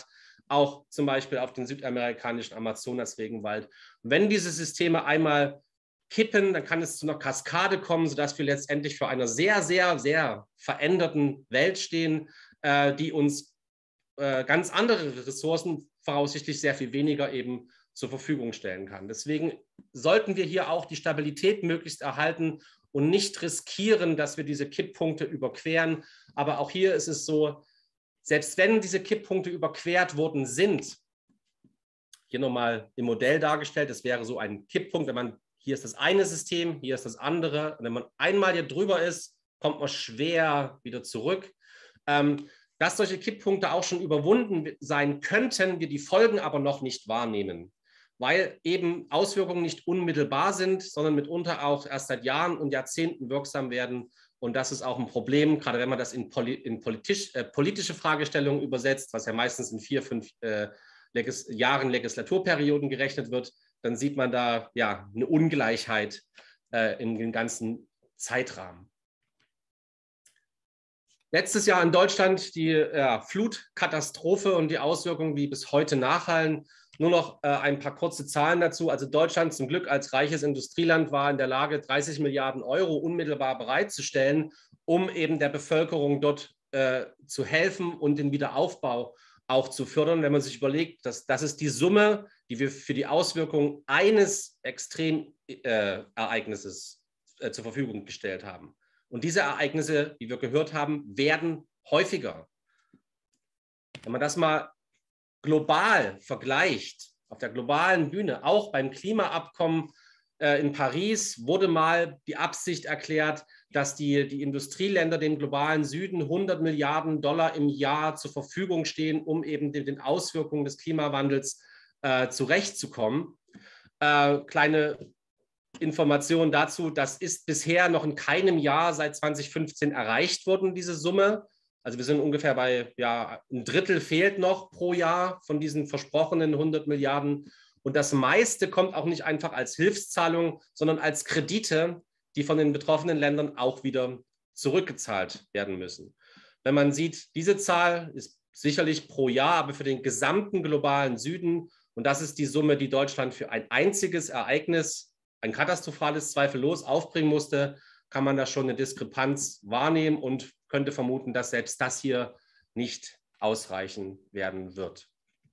auch zum Beispiel auf den südamerikanischen Amazonas-Regenwald. Und wenn diese Systeme einmal kippen, dann kann es zu einer Kaskade kommen, sodass wir letztendlich vor einer sehr, sehr, sehr veränderten Welt stehen, die uns ganz andere Ressourcen, voraussichtlich sehr viel weniger eben zur Verfügung stellen kann. Deswegen sollten wir hier auch die Stabilität möglichst erhalten und nicht riskieren, dass wir diese Kipppunkte überqueren. Aber auch hier ist es so, selbst wenn diese Kipppunkte überquert worden sind, hier nochmal im Modell dargestellt, das wäre so ein Kipppunkt, wenn man, hier ist das eine System, hier ist das andere. Und wenn man einmal hier drüber ist, kommt man schwer wieder zurück. Dass solche Kipppunkte auch schon überwunden sein könnten, wir die Folgen aber noch nicht wahrnehmen, weil eben Auswirkungen nicht unmittelbar sind, sondern mitunter auch erst seit Jahren und Jahrzehnten wirksam werden. Und das ist auch ein Problem, gerade wenn man das in politische Fragestellungen übersetzt, was ja meistens in 4, 5 Jahren Legislaturperioden gerechnet wird, dann sieht man da ja eine Ungleichheit im ganzen Zeitrahmen. Letztes Jahr in Deutschland die Flutkatastrophe und die Auswirkungen, die bis heute nachhallen. Nur noch ein paar kurze Zahlen dazu. Also Deutschland zum Glück als reiches Industrieland war in der Lage, 30 Milliarden Euro unmittelbar bereitzustellen, um eben der Bevölkerung dort zu helfen und den Wiederaufbau auch zu fördern. Wenn man sich überlegt, das ist die Summe, die wir für die Auswirkungen eines Extremereignisses zur Verfügung gestellt haben. Und diese Ereignisse, die wir gehört haben, werden häufiger. Wenn man das mal global vergleicht, auf der globalen Bühne, auch beim Klimaabkommen in Paris wurde mal die Absicht erklärt, dass die Industrieländer dem globalen Süden 100 Milliarden Dollar im Jahr zur Verfügung stehen, um eben den Auswirkungen des Klimawandels zurechtzukommen. Kleine Informationen dazu, das ist bisher noch in keinem Jahr seit 2015 erreicht worden, diese Summe. Also wir sind ungefähr bei, ein Drittel fehlt noch pro Jahr von diesen versprochenen 100 Milliarden. Und das meiste kommt auch nicht einfach als Hilfszahlung, sondern als Kredite, die von den betroffenen Ländern auch wieder zurückgezahlt werden müssen. Wenn man sieht, diese Zahl ist sicherlich pro Jahr, aber für den gesamten globalen Süden, und das ist die Summe, die Deutschland für ein einziges Ereignis, ein katastrophales, zweifellos aufbringen musste, kann man da schon eine Diskrepanz wahrnehmen und könnte vermuten, dass selbst das hier nicht ausreichen werden wird.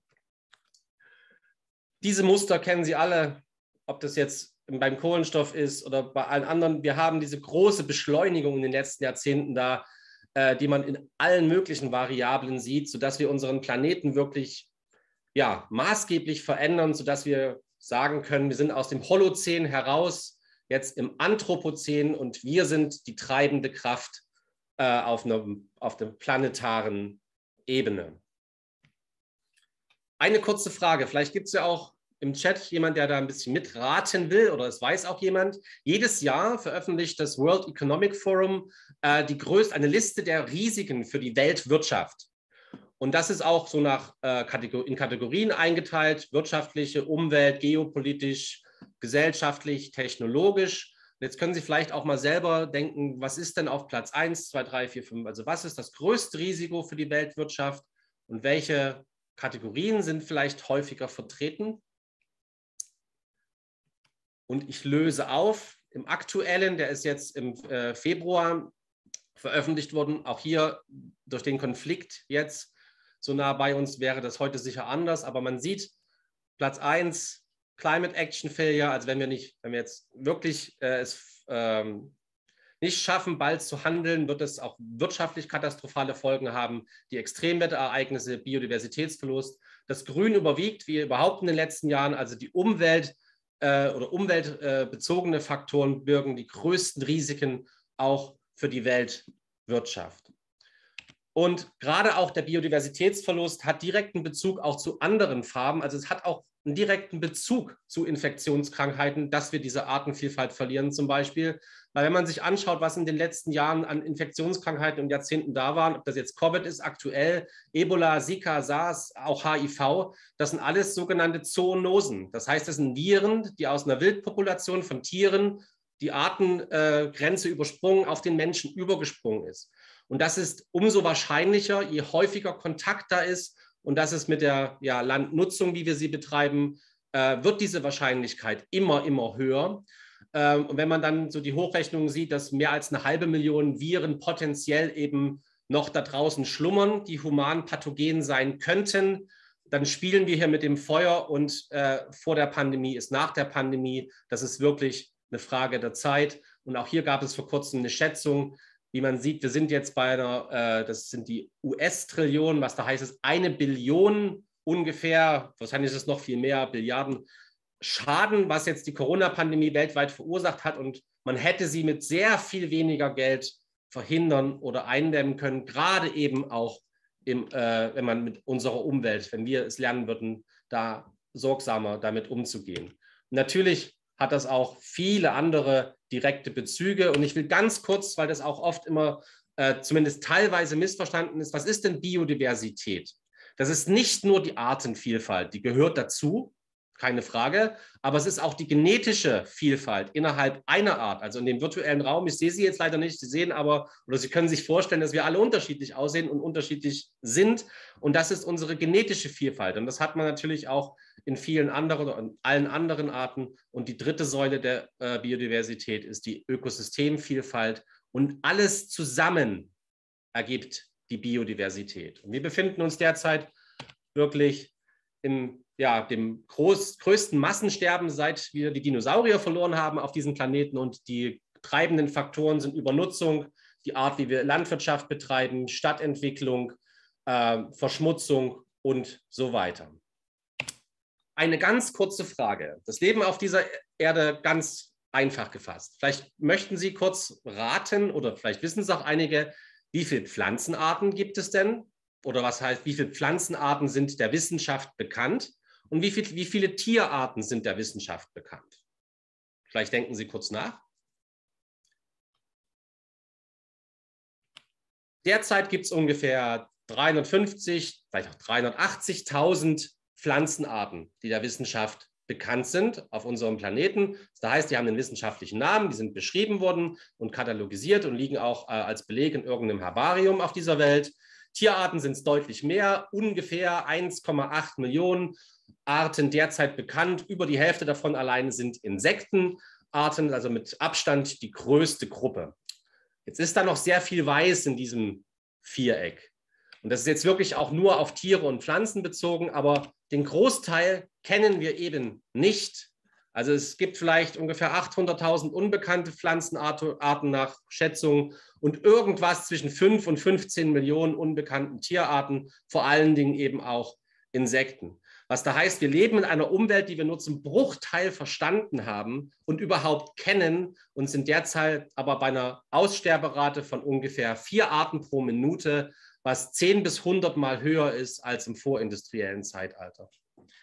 Diese Muster kennen Sie alle, ob das jetzt beim Kohlenstoff ist oder bei allen anderen. Wir haben diese große Beschleunigung in den letzten Jahrzehnten da, die man in allen möglichen Variablen sieht, sodass wir unseren Planeten wirklich maßgeblich verändern, sodass wir sagen können, wir sind aus dem Holozän heraus, jetzt im Anthropozän und wir sind die treibende Kraft auf der planetaren Ebene. Eine kurze Frage, vielleicht gibt es ja auch im Chat jemand, der da ein bisschen mitraten will oder es weiß auch jemand. Jedes Jahr veröffentlicht das World Economic Forum eine Liste der Risiken für die Weltwirtschaft. Und das ist auch so in Kategorien eingeteilt, wirtschaftliche, Umwelt, geopolitisch, gesellschaftlich, technologisch. Und jetzt können Sie vielleicht auch mal selber denken, was ist denn auf Platz 1, 2, 3, 4, 5, also was ist das größte Risiko für die Weltwirtschaft und welche Kategorien sind vielleicht häufiger vertreten? Und ich löse auf, im aktuellen, der ist jetzt im Februar veröffentlicht worden, auch hier durch den Konflikt jetzt so nah bei uns wäre das heute sicher anders, aber man sieht Platz 1, Climate Action Failure, also wenn wir jetzt wirklich es nicht schaffen, bald zu handeln, wird es auch wirtschaftlich katastrophale Folgen haben, die Extremwetterereignisse, Biodiversitätsverlust. Das Grün überwiegt, wie überhaupt in den letzten Jahren, also die Umwelt oder umweltbezogene Faktoren birgen die größten Risiken auch für die Weltwirtschaft. Und gerade auch der Biodiversitätsverlust hat direkten Bezug auch zu anderen Farben. Also es hat auch einen direkten Bezug zu Infektionskrankheiten, dass wir diese Artenvielfalt verlieren zum Beispiel. Weil wenn man sich anschaut, was in den letzten Jahren an Infektionskrankheiten und Jahrzehnten da waren, ob das jetzt Covid ist, aktuell, Ebola, Zika, SARS, auch HIV, das sind alles sogenannte Zoonosen. Das heißt, das sind Viren, die aus einer Wildpopulation von Tieren die Artengrenze übersprungen, auf den Menschen übergesprungen ist. Und das ist umso wahrscheinlicher, je häufiger Kontakt da ist, Und das ist mit der Landnutzung, wie wir sie betreiben, wird diese Wahrscheinlichkeit immer, immer höher. Und wenn man dann so die Hochrechnungen sieht, dass mehr als 500.000 Viren potenziell eben noch da draußen schlummern, die human pathogen sein könnten, dann spielen wir hier mit dem Feuer und vor der Pandemie ist nach der Pandemie. Das ist wirklich eine Frage der Zeit. Und auch hier gab es vor kurzem eine Schätzung. Wie man sieht, wir sind jetzt bei einer, das sind die US-Trillionen, was da heißt es, 1 Billion ungefähr, wahrscheinlich ist es noch viel mehr, Billiarden Schaden, was jetzt die Corona-Pandemie weltweit verursacht hat. Und man hätte sie mit sehr viel weniger Geld verhindern oder eindämmen können, gerade eben auch wenn man mit unserer Umwelt, wenn wir es lernen würden, da sorgsamer damit umzugehen. Natürlich hat das auch viele andere direkte Bezüge. Und ich will ganz kurz, weil das auch oft immer zumindest teilweise missverstanden ist, was ist denn Biodiversität? Das ist nicht nur die Artenvielfalt, die gehört dazu, keine Frage, aber es ist auch die genetische Vielfalt innerhalb einer Art, also in dem virtuellen Raum. Ich sehe Sie jetzt leider nicht, Sie sehen aber, oder Sie können sich vorstellen, dass wir alle unterschiedlich aussehen und unterschiedlich sind. Und das ist unsere genetische Vielfalt. Und das hat man natürlich auch in vielen anderen oder in allen anderen Arten. Und die dritte Säule der Biodiversität ist die Ökosystemvielfalt. Und alles zusammen ergibt die Biodiversität. Und wir befinden uns derzeit wirklich in dem größten Massensterben, seit wir die Dinosaurier verloren haben auf diesem Planeten. Und die treibenden Faktoren sind Übernutzung, die Art, wie wir Landwirtschaft betreiben, Stadtentwicklung, Verschmutzung und so weiter. Eine ganz kurze Frage. Das Leben auf dieser Erde ganz einfach gefasst. Vielleicht möchten Sie kurz raten oder vielleicht wissen es auch einige, wie viele Pflanzenarten gibt es denn? Oder was heißt, wie viele Pflanzenarten sind der Wissenschaft bekannt? Und wie viele Tierarten sind der Wissenschaft bekannt? Vielleicht denken Sie kurz nach. Derzeit gibt es ungefähr 350, vielleicht auch 380.000 Pflanzenarten, die der Wissenschaft bekannt sind auf unserem Planeten. Das heißt, die haben einen wissenschaftlichen Namen, die sind beschrieben worden und katalogisiert und liegen auch als Beleg in irgendeinem Herbarium auf dieser Welt. Tierarten sind es deutlich mehr, ungefähr 1,8 Millionen Arten derzeit bekannt. Über die Hälfte davon allein sind Insektenarten, also mit Abstand die größte Gruppe. Jetzt ist da noch sehr viel Weiß in diesem Viereck. Und das ist jetzt wirklich auch nur auf Tiere und Pflanzen bezogen, aber den Großteil kennen wir eben nicht. Also es gibt vielleicht ungefähr 800.000 unbekannte Pflanzenarten nach Schätzungen und irgendwas zwischen 5 und 15 Millionen unbekannten Tierarten, vor allen Dingen eben auch Insekten. Was da heißt, wir leben in einer Umwelt, die wir nur zum Bruchteil verstanden haben und überhaupt kennen und sind derzeit aber bei einer Aussterberate von ungefähr 4 Arten pro Minute, was 10 bis 100 Mal höher ist als im vorindustriellen Zeitalter.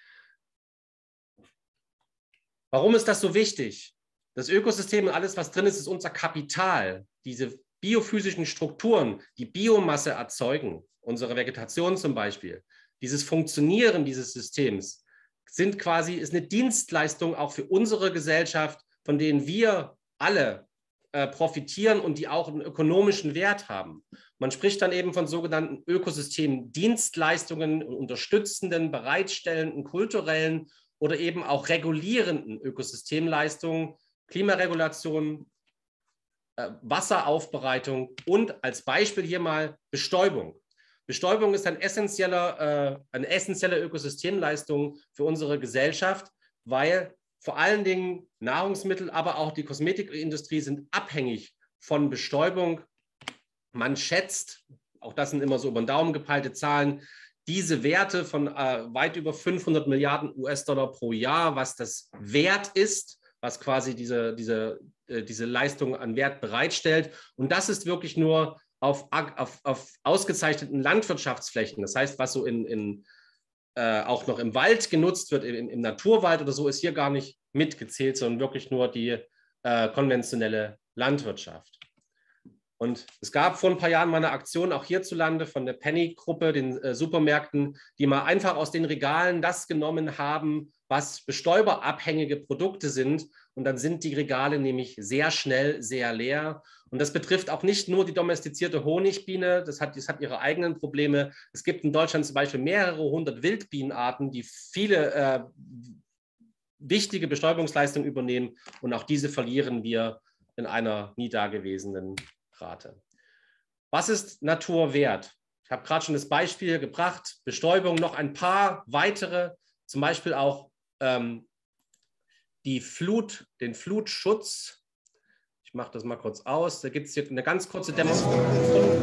Warum ist das so wichtig? Das Ökosystem und alles, was drin ist, ist unser Kapital. Diese biophysischen Strukturen, die Biomasse erzeugen, unsere Vegetation zum Beispiel, dieses Funktionieren dieses Systems ist eine Dienstleistung auch für unsere Gesellschaft, von denen wir alle profitieren und die auch einen ökonomischen Wert haben. Man spricht dann eben von sogenannten Ökosystemdienstleistungen und unterstützenden, bereitstellenden, kulturellen oder eben auch regulierenden Ökosystemleistungen, Klimaregulation, Wasseraufbereitung und als Beispiel hier mal Bestäubung. Bestäubung ist eine essentielle Ökosystemleistung für unsere Gesellschaft, weil vor allen Dingen Nahrungsmittel, aber auch die Kosmetikindustrie sind abhängig von Bestäubung. Man schätzt, auch das sind immer so über den Daumen gepeilte Zahlen, diese Werte von weit über 500 Milliarden US-Dollar pro Jahr, was das wert ist, was quasi diese Leistung an Wert bereitstellt. Und das ist wirklich nur auf ausgezeichneten Landwirtschaftsflächen. Das heißt, was so auch noch im Wald genutzt wird, im Naturwald oder so, ist hier gar nicht mitgezählt, sondern wirklich nur die konventionelle Landwirtschaft. Und es gab vor ein paar Jahren mal eine Aktion, auch hierzulande von der Penny-Gruppe, den Supermärkten, die mal einfach aus den Regalen das genommen haben, was bestäuberabhängige Produkte sind und dann sind die Regale nämlich sehr schnell sehr leer. Und das betrifft auch nicht nur die domestizierte Honigbiene, das hat ihre eigenen Probleme. Es gibt in Deutschland zum Beispiel mehrere hundert Wildbienenarten, die viele wichtige Bestäubungsleistungen übernehmen, und auch diese verlieren wir in einer nie dagewesenen Rate. Was ist Natur wert? Ich habe gerade schon das Beispiel gebracht, Bestäubung, noch ein paar weitere, zum Beispiel auch den Flutschutz. Ich mache das mal kurz aus. Da gibt es jetzt eine ganz kurze Demonstration.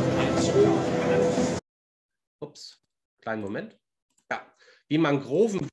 Ups, kleinen Moment. Ja, die Mangroven.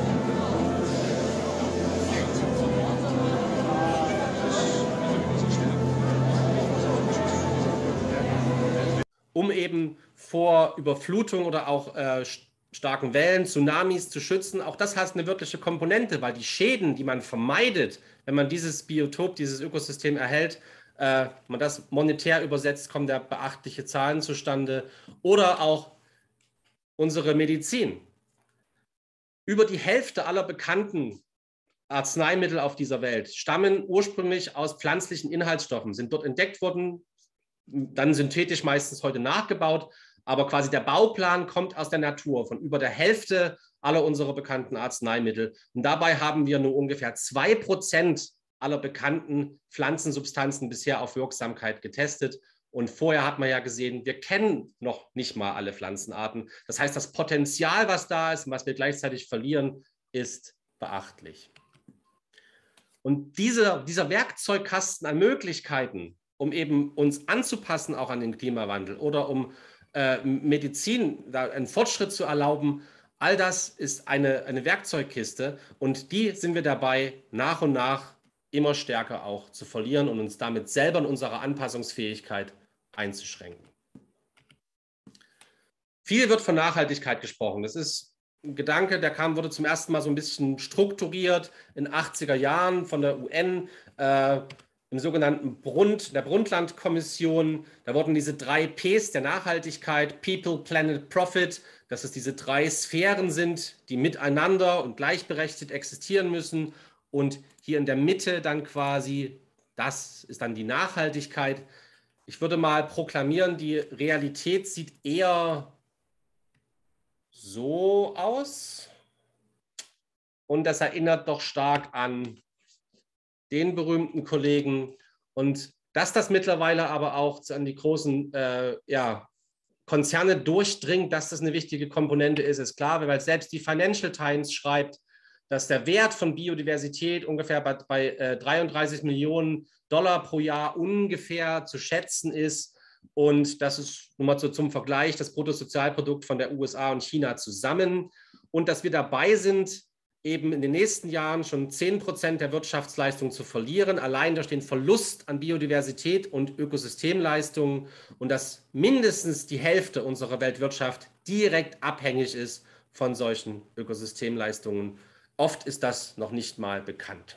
Um eben vor Überflutung oder auch starken Wellen, Tsunamis zu schützen. Auch das hat eine wirkliche Komponente, weil die Schäden, die man vermeidet, wenn man dieses Biotop, dieses Ökosystem erhält, man das monetär übersetzt, kommen da beachtliche Zahlen zustande. Oder auch unsere Medizin. Über die Hälfte aller bekannten Arzneimittel auf dieser Welt stammen ursprünglich aus pflanzlichen Inhaltsstoffen, sind dort entdeckt worden, dann synthetisch meistens heute nachgebaut, aber quasi der Bauplan kommt aus der Natur, von über der Hälfte aller unserer bekannten Arzneimittel. Und dabei haben wir nur ungefähr 2% aller bekannten Pflanzensubstanzen bisher auf Wirksamkeit getestet. Und vorher hat man ja gesehen, wir kennen noch nicht mal alle Pflanzenarten. Das heißt, das Potenzial, was da ist und was wir gleichzeitig verlieren, ist beachtlich. Und dieser Werkzeugkasten an Möglichkeiten, um eben uns anzupassen auch an den Klimawandel oder um Medizin, da einen Fortschritt zu erlauben, all das ist eine Werkzeugkiste, und die sind wir dabei, nach und nach immer stärker auch zu verlieren und uns damit selber in unserer Anpassungsfähigkeit einzuschränken. Viel wird von Nachhaltigkeit gesprochen. Das ist ein Gedanke, der wurde zum ersten Mal so ein bisschen strukturiert in den 80er Jahren von der UN, im sogenannten der Brundtland-Kommission. Da wurden diese 3 Ps der Nachhaltigkeit, People, Planet, Profit, dass es diese 3 Sphären sind, die miteinander und gleichberechtigt existieren müssen. Und hier in der Mitte dann quasi, das ist dann die Nachhaltigkeit. Ich würde mal proklamieren, die Realität sieht eher so aus. Und das erinnert doch stark an den berühmten Kollegen, und dass das mittlerweile aber auch an die großen Konzerne durchdringt, dass das eine wichtige Komponente ist klar, weil selbst die Financial Times schreibt, dass der Wert von Biodiversität ungefähr bei 33 Millionen $ pro Jahr ungefähr zu schätzen ist, und das ist nur mal so zum Vergleich das Bruttosozialprodukt von der USA und China zusammen, und dass wir dabei sind, eben in den nächsten Jahren schon 10% der Wirtschaftsleistung zu verlieren, allein durch den Verlust an Biodiversität und Ökosystemleistungen, und dass mindestens die Hälfte unserer Weltwirtschaft direkt abhängig ist von solchen Ökosystemleistungen. Oft ist das noch nicht mal bekannt.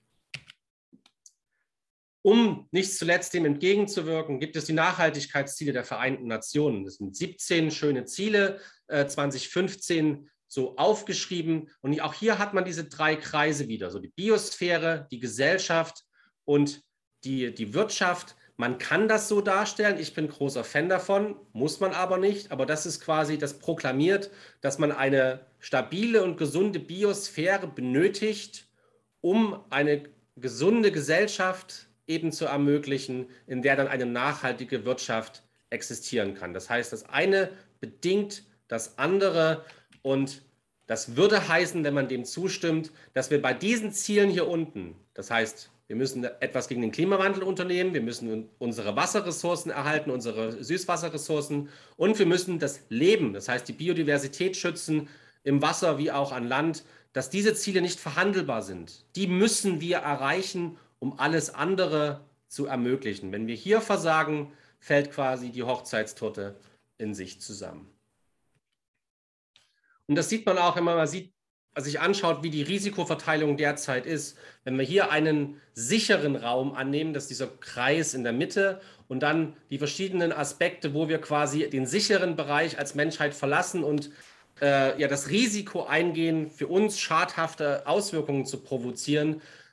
Um nicht zuletzt dem entgegenzuwirken, gibt es die Nachhaltigkeitsziele der Vereinten Nationen. Das sind 17 schöne Ziele, 2015 so aufgeschrieben. Und auch hier hat man diese 3 Kreise wieder, so die Biosphäre, die Gesellschaft und die Wirtschaft. Man kann das so darstellen, ich bin großer Fan davon, muss man aber nicht. Aber das ist quasi das proklamiert, dass man eine stabile und gesunde Biosphäre benötigt, um eine gesunde Gesellschaft eben zu ermöglichen, in der dann eine nachhaltige Wirtschaft existieren kann. Das heißt, das eine bedingt das andere, und das würde heißen, wenn man dem zustimmt, dass wir bei diesen Zielen hier unten, das heißt, wir müssen etwas gegen den Klimawandel unternehmen, wir müssen unsere Wasserressourcen erhalten, unsere Süßwasserressourcen, und wir müssen das Leben, das heißt die Biodiversität schützen, im Wasser wie auch an Land, dass diese Ziele nicht verhandelbar sind. Die müssen wir erreichen, um alles andere zu ermöglichen. Wenn wir hier versagen, fällt quasi die Hochzeitstorte in sich zusammen. Und das sieht man auch, wenn man mal sich anschaut, wie die Risikoverteilung derzeit ist. Wenn wir hier einen sicheren Raum annehmen, das ist dieser Kreis in der Mitte, und dann die verschiedenen Aspekte, wo wir quasi den sicheren Bereich als Menschheit verlassen und das Risiko eingehen, für uns schadhafte Auswirkungen zu provozieren,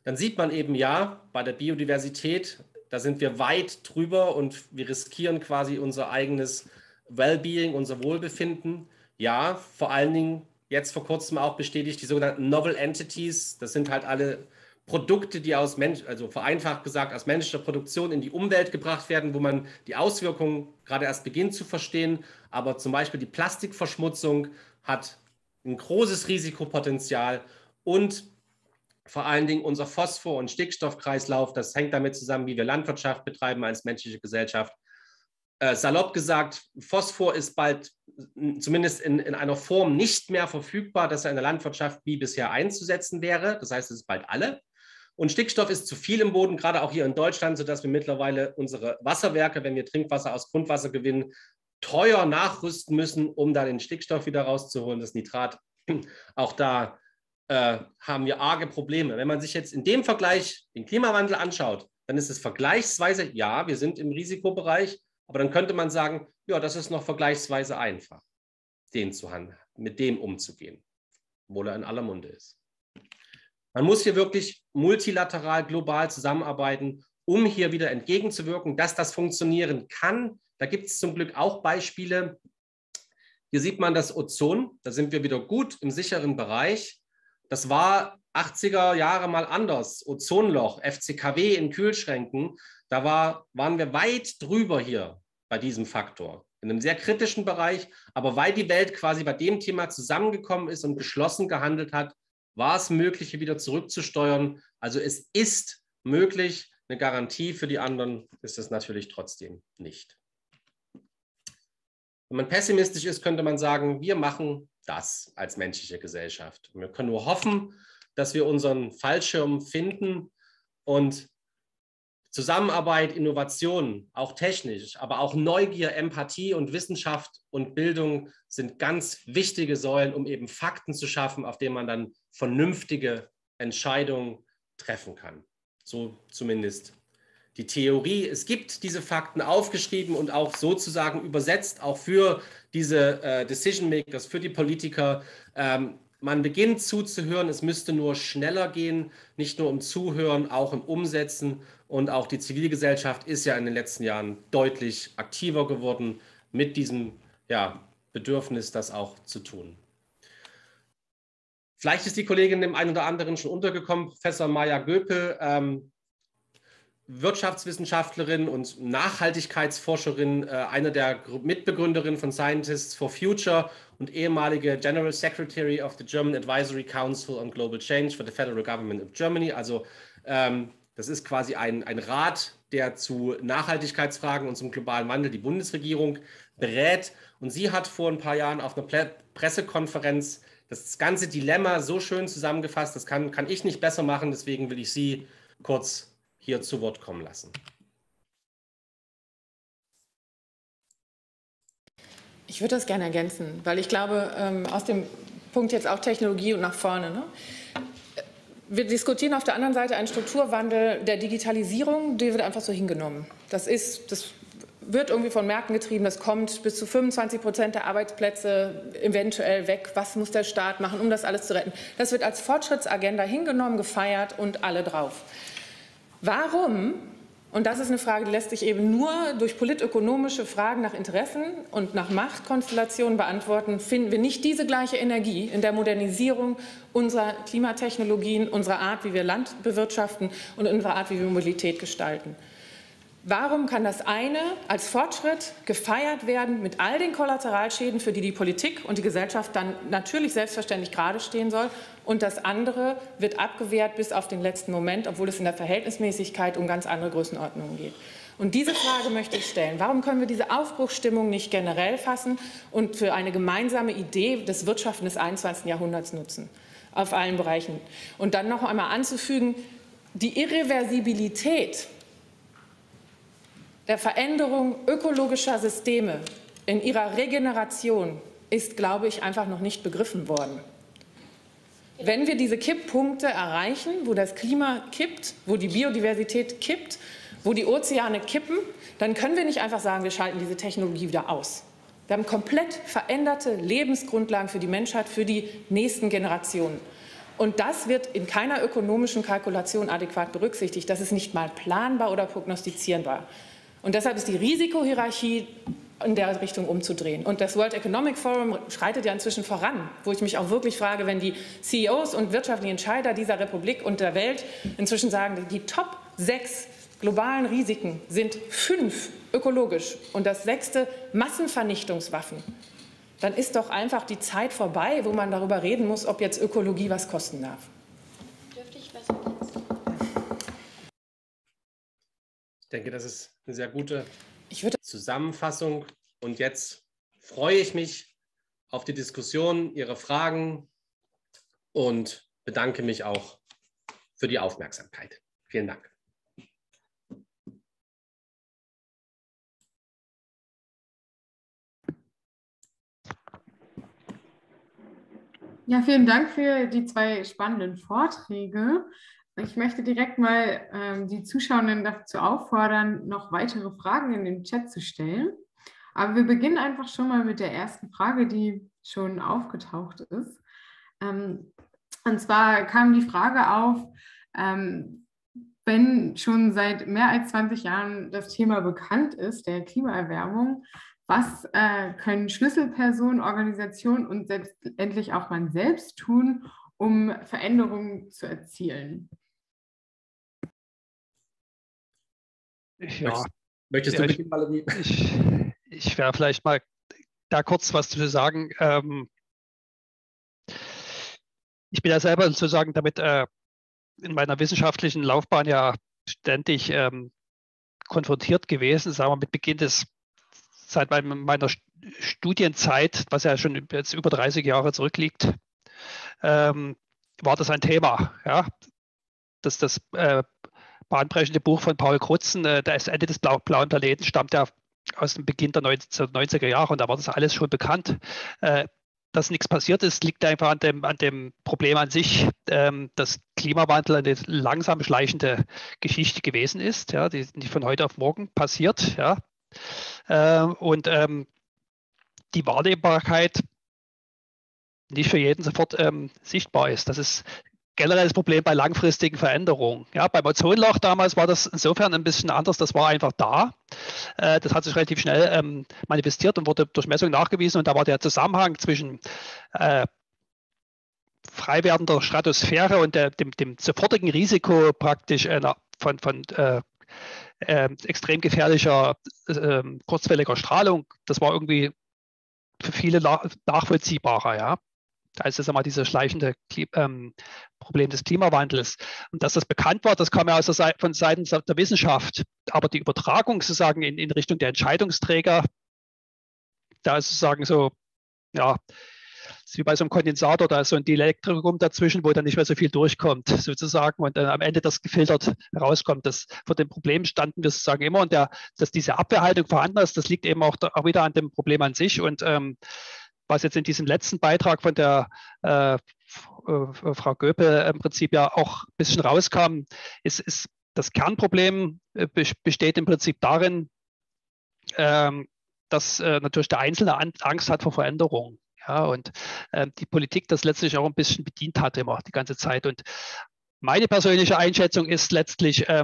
dann sieht man eben, ja, bei der Biodiversität, da sind wir weit drüber und wir riskieren quasi unser eigenes Wellbeing, unser Wohlbefinden. Ja, vor allen Dingen jetzt vor kurzem auch bestätigt, die sogenannten Novel Entities, das sind halt alle Produkte, die aus also vereinfacht gesagt aus menschlicher Produktion in die Umwelt gebracht werden, wo man die Auswirkungen gerade erst beginnt zu verstehen. Aber zum Beispiel die Plastikverschmutzung hat ein großes Risikopotenzial und vor allen Dingen unser Phosphor- und Stickstoffkreislauf, das hängt damit zusammen, wie wir Landwirtschaft betreiben als menschliche Gesellschaft. Salopp gesagt, Phosphor ist bald zumindest in einer Form nicht mehr verfügbar, dass er in der Landwirtschaft wie bisher einzusetzen wäre. Das heißt, es ist bald alle. Und Stickstoff ist zu viel im Boden, gerade auch hier in Deutschland, sodass wir mittlerweile unsere Wasserwerke, wenn wir Trinkwasser aus Grundwasser gewinnen, teuer nachrüsten müssen, um da den Stickstoff wieder rauszuholen, das Nitrat. Auch da haben wir arge Probleme. Wenn man sich jetzt in dem Vergleich den Klimawandel anschaut, dann ist es vergleichsweise, ja, wir sind im Risikobereich, aber dann könnte man sagen, ja, das ist noch vergleichsweise einfach, mit dem umzugehen, obwohl er in aller Munde ist. Man muss hier wirklich multilateral, global zusammenarbeiten, um hier wieder entgegenzuwirken, dass das funktionieren kann. Da gibt es zum Glück auch Beispiele. Hier sieht man das Ozon, da sind wir wieder gut im sicheren Bereich. Das war 80er Jahre mal anders. Ozonloch, FCKW in Kühlschränken, da waren wir weit drüber hier bei diesem Faktor. In einem sehr kritischen Bereich, aber weil die Welt quasi bei dem Thema zusammengekommen ist und geschlossen gehandelt hat, war es möglich, hier wieder zurückzusteuern. Also es ist möglich, eine Garantie für die anderen ist es natürlich trotzdem nicht. Wenn man pessimistisch ist, könnte man sagen, wir machen das als menschliche Gesellschaft. Und wir können nur hoffen, dass wir unseren Fallschirm finden und Zusammenarbeit, Innovation, auch technisch, aber auch Neugier, Empathie und Wissenschaft und Bildung sind ganz wichtige Säulen, um eben Fakten zu schaffen, auf denen man dann vernünftige Entscheidungen treffen kann. So zumindest die Theorie. Es gibt diese Fakten aufgeschrieben und auch sozusagen übersetzt, auch für diese Decision Makers, für die Politiker. Man beginnt zuzuhören, es müsste nur schneller gehen, nicht nur im Zuhören, auch im Umsetzen. Und auch die Zivilgesellschaft ist ja in den letzten Jahren deutlich aktiver geworden mit diesem Bedürfnis, das auch zu tun. Vielleicht ist die Kollegin dem einen oder anderen schon untergekommen, Professor Maja Göpel, Wirtschaftswissenschaftlerin und Nachhaltigkeitsforscherin, eine der Mitbegründerinnen von Scientists for Future und ehemalige General Secretary of the German Advisory Council on Global Change for the Federal Government of Germany. Also das ist quasi ein Rat, der zu Nachhaltigkeitsfragen und zum globalen Wandel die Bundesregierung berät. Und sie hat vor ein paar Jahren auf einer Pressekonferenz das ganze Dilemma so schön zusammengefasst, das kann ich nicht besser machen, deswegen will ich Sie kurz hier zu Wort kommen lassen. Ich würde das gerne ergänzen, weil ich glaube, aus dem Punkt jetzt auch Technologie und nach vorne. Ne? Wir diskutieren auf der anderen Seite einen Strukturwandel der Digitalisierung, die wird einfach so hingenommen. Das wird irgendwie von Märkten getrieben, das kommt bis zu 25% der Arbeitsplätze eventuell weg. Was muss der Staat machen, um das alles zu retten? Das wird als Fortschrittsagenda hingenommen, gefeiert und alle drauf. Warum, und das ist eine Frage, die lässt sich eben nur durch politökonomische Fragen nach Interessen und nach Machtkonstellationen beantworten, finden wir nicht diese gleiche Energie in der Modernisierung unserer Klimatechnologien, unserer Art, wie wir Land bewirtschaften und unserer Art, wie wir Mobilität gestalten. Warum kann das eine als Fortschritt gefeiert werden mit all den Kollateralschäden, für die die Politik und die Gesellschaft dann natürlich selbstverständlich gerade stehen soll, und das andere wird abgewehrt bis auf den letzten Moment, obwohl es in der Verhältnismäßigkeit um ganz andere Größenordnungen geht? Und diese Frage möchte ich stellen. Warum können wir diese Aufbruchsstimmung nicht generell fassen und für eine gemeinsame Idee des Wirtschaften des 21. Jahrhunderts nutzen, auf allen Bereichen? Und dann noch einmal anzufügen, die Irreversibilität der Veränderung ökologischer Systeme in ihrer Regeneration ist, glaube ich, einfach noch nicht begriffen worden. Wenn wir diese Kipppunkte erreichen, wo das Klima kippt, wo die Biodiversität kippt, wo die Ozeane kippen, dann können wir nicht einfach sagen, wir schalten diese Technologie wieder aus. Wir haben komplett veränderte Lebensgrundlagen für die Menschheit, für die nächsten Generationen. Und das wird in keiner ökonomischen Kalkulation adäquat berücksichtigt. Das ist nicht mal planbar oder prognostizierbar. Und deshalb ist die Risikohierarchie in der Richtung umzudrehen. Und das World Economic Forum schreitet ja inzwischen voran, wo ich mich auch wirklich frage, wenn die CEOs und wirtschaftlichen Entscheider dieser Republik und der Welt inzwischen sagen, die Top 6 globalen Risiken sind 5 ökologisch und das 6. Massenvernichtungswaffen, dann ist doch einfach die Zeit vorbei, wo man darüber reden muss, ob jetzt Ökologie was kosten darf. Dürfte ich was ergänzen? Ich denke, das ist eine sehr gute Zusammenfassung. Und jetzt freue ich mich auf die Diskussion, Ihre Fragen und bedanke mich auch für die Aufmerksamkeit. Vielen Dank. Ja, vielen Dank für die 2 spannenden Vorträge. Ich möchte direkt mal die Zuschauenden dazu auffordern, noch weitere Fragen in den Chat zu stellen. Aber wir beginnen einfach schon mal mit der ersten Frage, die schon aufgetaucht ist. Und zwar kam die Frage auf, wenn schon seit mehr als 20 Jahren das Thema bekannt ist, der Klimaerwärmung, was können Schlüsselpersonen, Organisationen und letztendlich auch man selbst tun, um Veränderungen zu erzielen? Ja, Möchtest du beginnen, Valerie? Ich werde vielleicht mal da kurz was zu sagen. Ich bin ja selber sozusagen damit in meiner wissenschaftlichen Laufbahn ja ständig konfrontiert gewesen, sagen wir mit Beginn seit meiner Studienzeit, was ja schon jetzt über 30 Jahre zurückliegt, war das ein Thema. Ja? Das bahnbrechende Buch von Paul Crutzen, das Ende des blauen Planeten, stammt ja aus dem Beginn der 90er Jahre und da war das alles schon bekannt. Dass nichts passiert ist, liegt einfach an dem Problem an sich, dass Klimawandel eine langsam schleichende Geschichte gewesen ist, ja, die nicht von heute auf morgen passiert. Ja. Und die Wahrnehmbarkeit nicht für jeden sofort sichtbar ist. Das ist generell das Problem bei langfristigen Veränderungen. Ja, beim Ozonloch damals war das insofern ein bisschen anders, das war einfach da. Das hat sich relativ schnell manifestiert und wurde durch Messungen nachgewiesen und da war der Zusammenhang zwischen frei werdender Stratosphäre und dem sofortigen Risiko praktisch von extrem gefährlicher kurzwelliger Strahlung, das war irgendwie für viele nachvollziehbarer, ja. Da ist es einmal dieses schleichende Problem des Klimawandels. Und dass das bekannt war, das kam ja von Seiten der Wissenschaft. Aber die Übertragung sozusagen in Richtung der Entscheidungsträger, da ist sozusagen so, ja, ist wie bei so einem Kondensator, da ist so ein Dielektrikum dazwischen, wo dann nicht mehr so viel durchkommt, sozusagen, und dann am Ende das gefiltert rauskommt. Vor dem Problem standen wir sozusagen immer und dass diese Abwehrhaltung vorhanden ist, das liegt eben auch wieder an dem Problem an sich. Und was jetzt in diesem letzten Beitrag von der Frau Göpel im Prinzip ja auch ein bisschen rauskam, ist das Kernproblem besteht im Prinzip darin, dass natürlich der Einzelne Angst hat vor Veränderung. Ja, und die Politik das letztlich auch ein bisschen bedient hat immer die ganze Zeit. Und meine persönliche Einschätzung ist letztlich, auch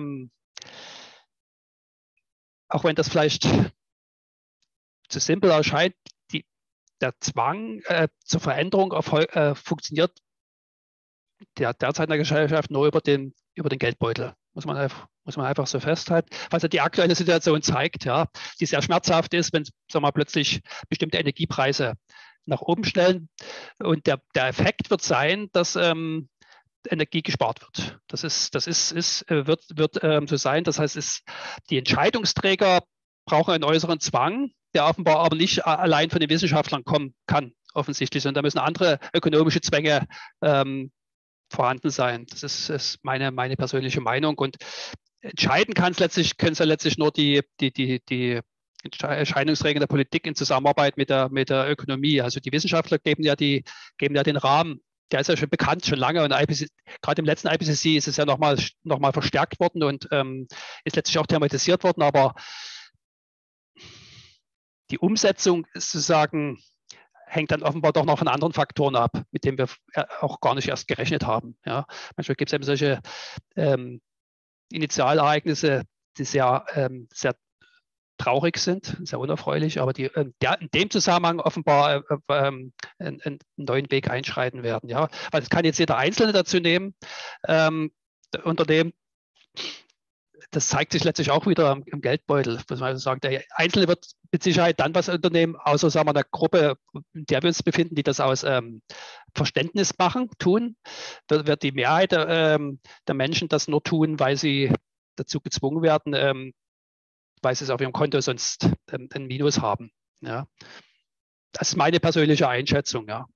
wenn das vielleicht zu simpel erscheint, der Zwang zur Veränderung funktioniert derzeit in der Gesellschaft nur über den Geldbeutel. Muss man einfach so festhalten. Was ja die aktuelle Situation zeigt, ja, die sehr schmerzhaft ist, wenn plötzlich bestimmte Energiepreise nach oben schnellen. Und der Effekt wird sein, dass Energie gespart wird. Das wird so sein. Das heißt, die Entscheidungsträger brauchen einen äußeren Zwang, der offenbar aber nicht allein von den Wissenschaftlern kommen kann, offensichtlich, sondern da müssen andere ökonomische Zwänge vorhanden sein. Das ist meine persönliche Meinung. Und entscheiden können es letztlich nur die Entscheidungsträger der Politik in Zusammenarbeit mit der Ökonomie. Also die Wissenschaftler geben ja den Rahmen. Der ist ja schon bekannt, schon lange. Und gerade im letzten IPCC ist es ja nochmal verstärkt worden und ist letztlich auch thematisiert worden. Aber die Umsetzung ist sozusagen hängt dann offenbar doch noch von anderen Faktoren ab, mit denen wir auch gar nicht erst gerechnet haben. Ja. Manchmal gibt es eben solche Initialereignisse, die sehr traurig sind, sehr unerfreulich, aber die in dem Zusammenhang offenbar einen neuen Weg einschreiten werden. Ja. Weil das kann jetzt jeder Einzelne dazu nehmen. Unternehmen, das zeigt sich letztlich auch wieder im Geldbeutel, muss man sagen. Der Einzelne wird mit Sicherheit dann was unternehmen, außer sagen wir, einer Gruppe, in der wir uns befinden, die das aus Verständnis tun. Da wird die Mehrheit der Menschen das nur tun, weil sie dazu gezwungen werden, weil sie es auf ihrem Konto sonst ein Minus haben. Ja. Das ist meine persönliche Einschätzung. Ja.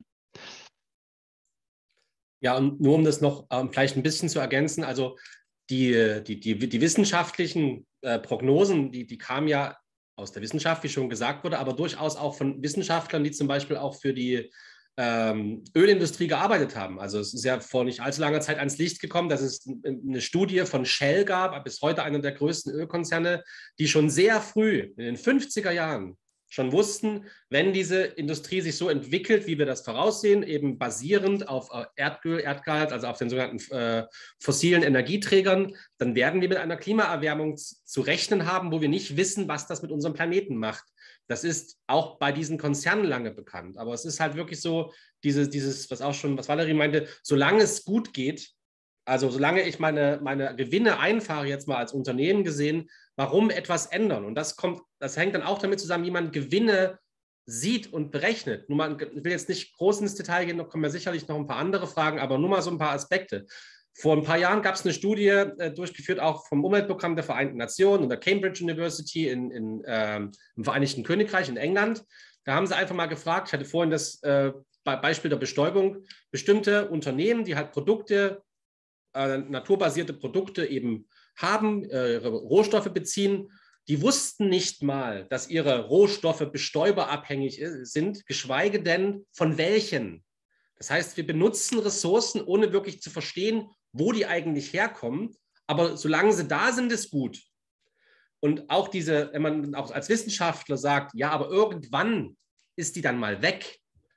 Ja, und nur um das noch vielleicht ein bisschen zu ergänzen, also die wissenschaftlichen Prognosen, die kamen ja aus der Wissenschaft, wie schon gesagt wurde, aber durchaus auch von Wissenschaftlern, die zum Beispiel auch für die Ölindustrie gearbeitet haben. Also es ist ja vor nicht allzu langer Zeit ans Licht gekommen, dass es eine Studie von Shell gab, bis heute einer der größten Ölkonzerne, die schon sehr früh in den 50er Jahren schon wussten, wenn diese Industrie sich so entwickelt, wie wir das voraussehen, eben basierend auf Erdöl, Erdgas, also auf den sogenannten fossilen Energieträgern, dann werden wir mit einer Klimaerwärmung zu rechnen haben, wo wir nicht wissen, was das mit unserem Planeten macht. Das ist auch bei diesen Konzernen lange bekannt. Aber es ist halt wirklich so, dieses, was Valerie meinte, solange es gut geht, also solange ich meine Gewinne einfahre, jetzt mal als Unternehmen gesehen, warum etwas ändern? Und das hängt dann auch damit zusammen, wie man Gewinne sieht und berechnet. Ich will jetzt nicht groß ins Detail gehen, da kommen ja sicherlich noch ein paar andere Fragen, aber nur mal so ein paar Aspekte. Vor ein paar Jahren gab es eine Studie, durchgeführt auch vom Umweltprogramm der Vereinten Nationen und der Cambridge University im Vereinigten Königreich in England. Da haben sie einfach mal gefragt, ich hatte vorhin das Beispiel der Bestäubung, bestimmte Unternehmen, die halt naturbasierte Produkte eben haben, ihre Rohstoffe beziehen, die wussten nicht mal, dass ihre Rohstoffe bestäuberabhängig sind, geschweige denn von welchen. Das heißt, wir benutzen Ressourcen, ohne wirklich zu verstehen, wo die eigentlich herkommen. Aber solange sie da sind, ist gut. Und auch wenn man auch als Wissenschaftler sagt, ja, aber irgendwann ist die dann mal weg.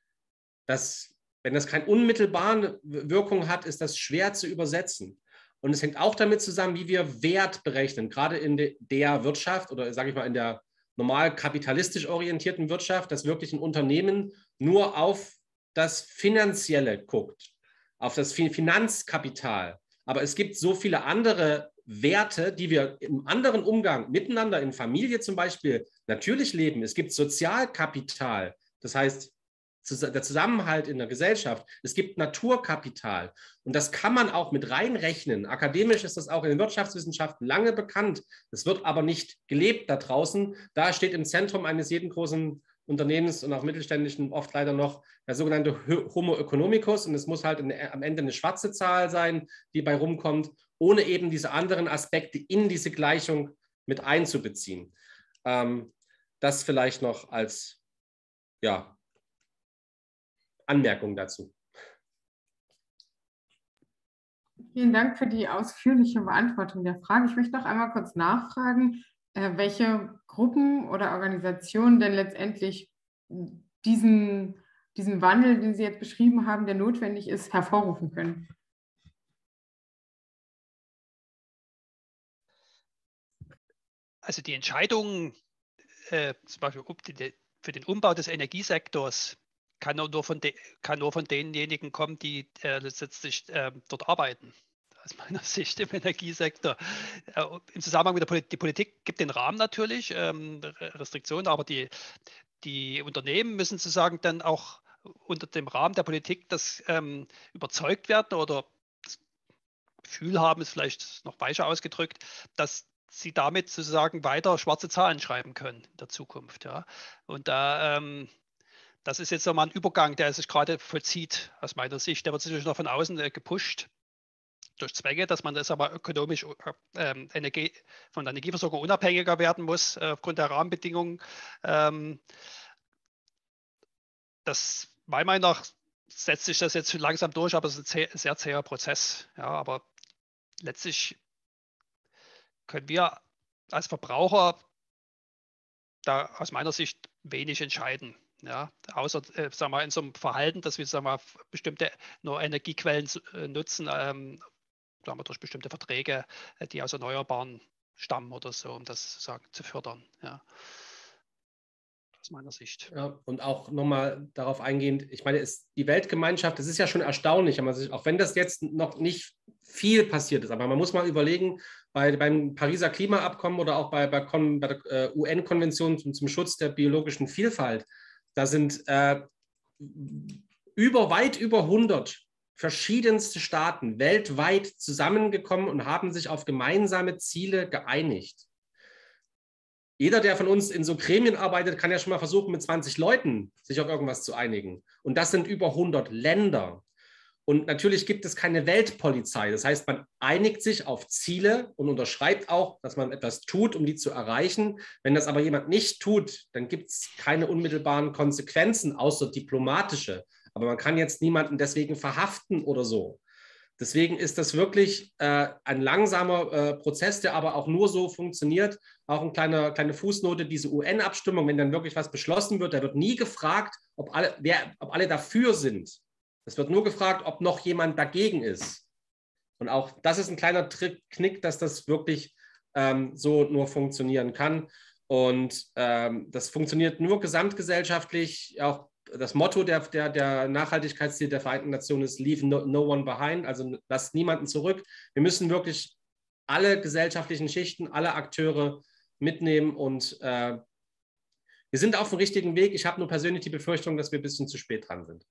Wenn das keine unmittelbare Wirkung hat, ist das schwer zu übersetzen. Und es hängt auch damit zusammen, wie wir Wert berechnen, gerade in der Wirtschaft oder sage ich mal in der normal kapitalistisch orientierten Wirtschaft, dass wirklich ein Unternehmen nur auf das Finanzielle guckt, auf das Finanzkapital. Aber es gibt so viele andere Werte, die wir im anderen Umgang miteinander, in Familie zum Beispiel, natürlich leben. Es gibt Sozialkapital, das heißt der Zusammenhalt in der Gesellschaft. Es gibt Naturkapital und das kann man auch mit reinrechnen. Akademisch ist das auch in den Wirtschaftswissenschaften lange bekannt. Das wird aber nicht gelebt da draußen. Da steht im Zentrum eines jeden großen Unternehmens und auch mittelständischen oft leider noch der sogenannte Homo economicus und es muss halt am Ende eine schwarze Zahl sein, die bei rumkommt, ohne eben diese anderen Aspekte in diese Gleichung mit einzubeziehen. Das vielleicht noch als Anmerkung dazu. Vielen Dank für die ausführliche Beantwortung der Frage. Ich möchte noch einmal kurz nachfragen, welche Gruppen oder Organisationen denn letztendlich diesen Wandel, den Sie jetzt beschrieben haben, der notwendig ist, hervorrufen können. Also die Entscheidung zum Beispiel für den Umbau des Energiesektors kann nur von denjenigen kommen, die letztlich dort arbeiten. Aus meiner Sicht im Energiesektor. Im Zusammenhang mit die Politik gibt den Rahmen natürlich, Restriktionen, aber die Unternehmen müssen sozusagen dann auch unter dem Rahmen der Politik das überzeugt werden oder das Gefühl haben, ist vielleicht noch weicher ausgedrückt, dass sie damit sozusagen weiter schwarze Zahlen schreiben können in der Zukunft. Ja. Und das ist jetzt nochmal ein Übergang, der sich gerade vollzieht, aus meiner Sicht. Der wird natürlich noch von außen gepusht durch Zwänge, dass man das aber ökonomisch von der Energieversorgung unabhängiger werden muss aufgrund der Rahmenbedingungen. Das, meiner Meinung nach, setzt sich das jetzt langsam durch, aber es ist ein sehr zäher Prozess. Ja, aber letztlich können wir als Verbraucher da aus meiner Sicht wenig entscheiden. Ja, außer sagen wir, in so einem Verhalten, dass wir sagen wir, bestimmte nur Energiequellen nutzen, sagen wir, durch bestimmte Verträge, die aus Erneuerbaren stammen oder so, um das sozusagen zu fördern. Ja. Aus meiner Sicht. Ja, und auch nochmal darauf eingehend, ich meine, die Weltgemeinschaft, das ist ja schon erstaunlich, auch wenn das jetzt noch nicht viel passiert ist, aber man muss mal überlegen, beim Pariser Klimaabkommen oder auch bei der UN-Konvention zum Schutz der biologischen Vielfalt, da sind weit über 100 verschiedenste Staaten weltweit zusammengekommen und haben sich auf gemeinsame Ziele geeinigt. Jeder, der von uns in so Gremien arbeitet, kann ja schon mal versuchen, mit 20 Leuten sich auf irgendwas zu einigen. Und das sind über 100 Länder. Und natürlich gibt es keine Weltpolizei. Das heißt, man einigt sich auf Ziele und unterschreibt auch, dass man etwas tut, um die zu erreichen. Wenn das aber jemand nicht tut, dann gibt es keine unmittelbaren Konsequenzen, außer diplomatische. Aber man kann jetzt niemanden deswegen verhaften oder so. Deswegen ist das wirklich ein langsamer Prozess, der aber auch nur so funktioniert. Auch eine kleine Fußnote, diese UN-Abstimmung, wenn dann wirklich was beschlossen wird, da wird nie gefragt, ob alle dafür sind. Es wird nur gefragt, ob noch jemand dagegen ist. Und auch das ist ein kleiner Knick, dass das wirklich so nur funktionieren kann. Und das funktioniert nur gesamtgesellschaftlich. Auch das Motto der Nachhaltigkeitsziele der Vereinten Nationen ist Leave no one behind, also lasst niemanden zurück. Wir müssen wirklich alle gesellschaftlichen Schichten, alle Akteure mitnehmen und wir sind auf dem richtigen Weg. Ich habe nur persönlich die Befürchtung, dass wir ein bisschen zu spät dran sind.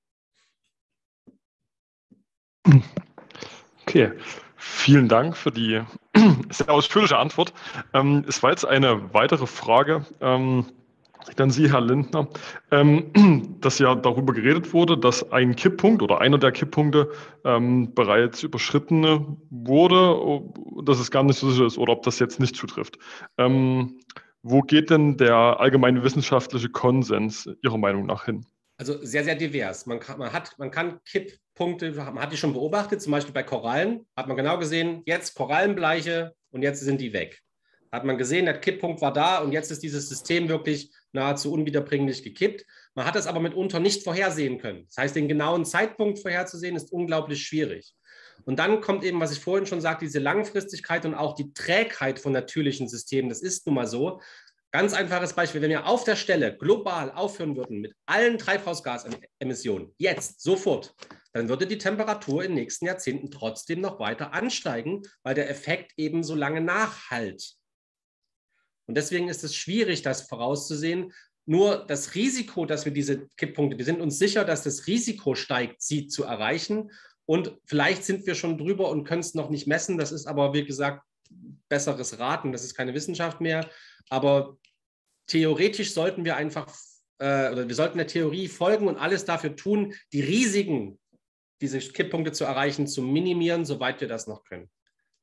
Okay, vielen Dank für die sehr ausführliche Antwort. Es war jetzt eine weitere Frage an Sie, Herr Lindner, dass ja darüber geredet wurde, dass ein Kipppunkt oder einer der Kipppunkte bereits überschritten wurde, dass es gar nicht so sicher ist oder ob das jetzt nicht zutrifft. Wo geht denn der allgemeine wissenschaftliche Konsens Ihrer Meinung nach hin? Also sehr, sehr divers. Man kann Kipppunkte, man hat die schon beobachtet, zum Beispiel bei Korallen, hat man genau gesehen, jetzt Korallenbleiche und jetzt sind die weg. Hat man gesehen, der Kipppunkt war da und jetzt ist dieses System wirklich nahezu unwiederbringlich gekippt. Man hat es aber mitunter nicht vorhersehen können. Das heißt, den genauen Zeitpunkt vorherzusehen, ist unglaublich schwierig. Und dann kommt eben, was ich vorhin schon sagte, diese Langfristigkeit und auch die Trägheit von natürlichen Systemen. Das ist nun mal so. Ganz einfaches Beispiel, wenn wir auf der Stelle global aufhören würden mit allen Treibhausgasemissionen, jetzt, sofort, dann würde die Temperatur in den nächsten Jahrzehnten trotzdem noch weiter ansteigen, weil der Effekt eben so lange nachhalt. Und deswegen ist es schwierig, das vorauszusehen. Nur das Risiko, dass wir diese Kipppunkte, wir sind uns sicher, dass das Risiko steigt, sie zu erreichen. Und vielleicht sind wir schon drüber und können es noch nicht messen. Das ist aber, wie gesagt, besseres Raten. Das ist keine Wissenschaft mehr. Aber theoretisch sollten wir einfach, oder wir sollten der Theorie folgen und alles dafür tun, die Risiken, diese Kipppunkte zu erreichen, zu minimieren, soweit wir das noch können.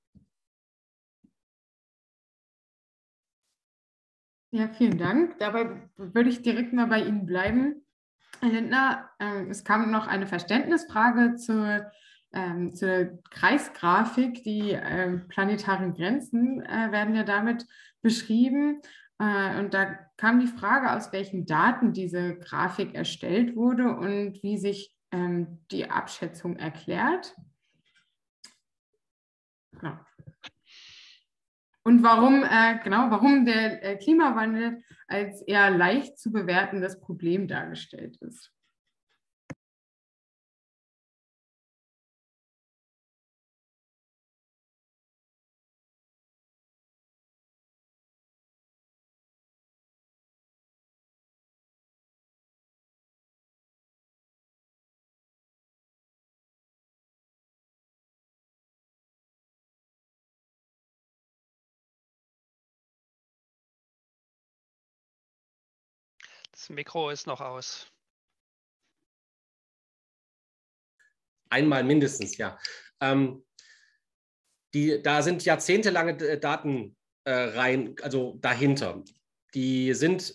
Ja, vielen Dank. Dabei würde ich direkt mal bei Ihnen bleiben. Herr Lindner, es kam noch eine Verständnisfrage zur Kreisgrafik. Die planetaren Grenzen werden ja damit beschrieben. Und da kam die Frage, aus welchen Daten diese Grafik erstellt wurde und wie sich die Abschätzung erklärt. Ja. Und warum der Klimawandel als eher leicht zu bewertendes Problem dargestellt ist. Das Mikro ist noch aus. Einmal mindestens, ja. Da sind jahrzehntelange Daten rein, also dahinter. Die sind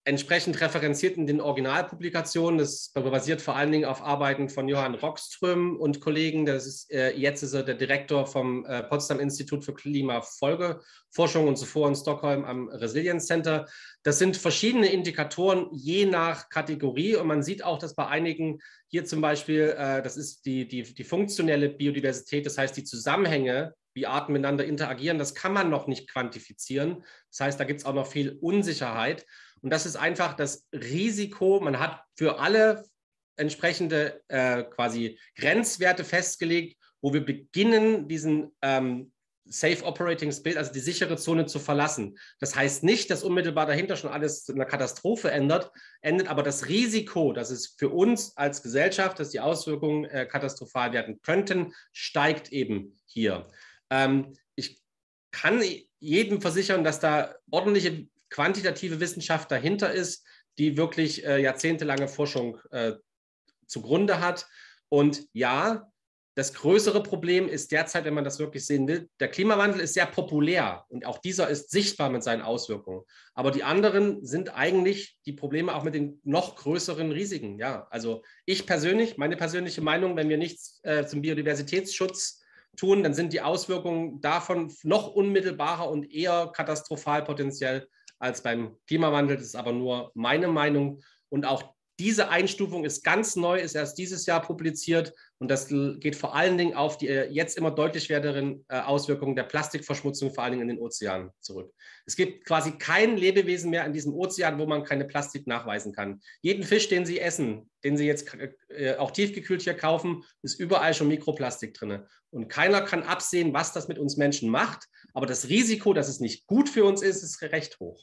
entsprechend referenziert in den Originalpublikationen. Das basiert vor allen Dingen auf Arbeiten von Johann Rockström und Kollegen. Jetzt ist er der Direktor vom Potsdam Institut für Klimafolgeforschung und zuvor in Stockholm am Resilience Center. Das sind verschiedene Indikatoren je nach Kategorie und man sieht auch, dass bei einigen hier zum Beispiel, das ist die funktionelle Biodiversität, das heißt die Zusammenhänge, wie Arten miteinander interagieren, das kann man noch nicht quantifizieren. Das heißt, da gibt es auch noch viel Unsicherheit. Und das ist einfach das Risiko, man hat für alle entsprechende quasi Grenzwerte festgelegt, wo wir beginnen, diesen Safe Operating Space, also die sichere Zone zu verlassen. Das heißt nicht, dass unmittelbar dahinter schon alles in einer Katastrophe endet, aber das Risiko, dass es für uns als Gesellschaft, dass die Auswirkungen katastrophal werden könnten, steigt eben hier. Ich kann jedem versichern, dass da ordentliche quantitative Wissenschaft dahinter ist, die wirklich jahrzehntelange Forschung zugrunde hat. Und ja, das größere Problem ist derzeit, wenn man das wirklich sehen will, der Klimawandel ist sehr populär und auch dieser ist sichtbar mit seinen Auswirkungen. Aber die anderen sind eigentlich die Probleme auch mit den noch größeren Risiken. Ja, also ich persönlich, meine persönliche Meinung, wenn wir nichts zum Biodiversitätsschutz tun, dann sind die Auswirkungen davon noch unmittelbarer und eher katastrophal potenziell als beim Klimawandel. Das ist aber nur meine Meinung. Und auch diese Einstufung ist ganz neu, ist erst dieses Jahr publiziert und das geht vor allen Dingen auf die jetzt immer deutlich werdenden Auswirkungen der Plastikverschmutzung, vor allen Dingen in den Ozeanen zurück. Es gibt quasi kein Lebewesen mehr in diesem Ozean, wo man keine Plastik nachweisen kann. Jeden Fisch, den Sie essen, den Sie jetzt auch tiefgekühlt hier kaufen, ist überall schon Mikroplastik drin. Und keiner kann absehen, was das mit uns Menschen macht, aber das Risiko, dass es nicht gut für uns ist recht hoch.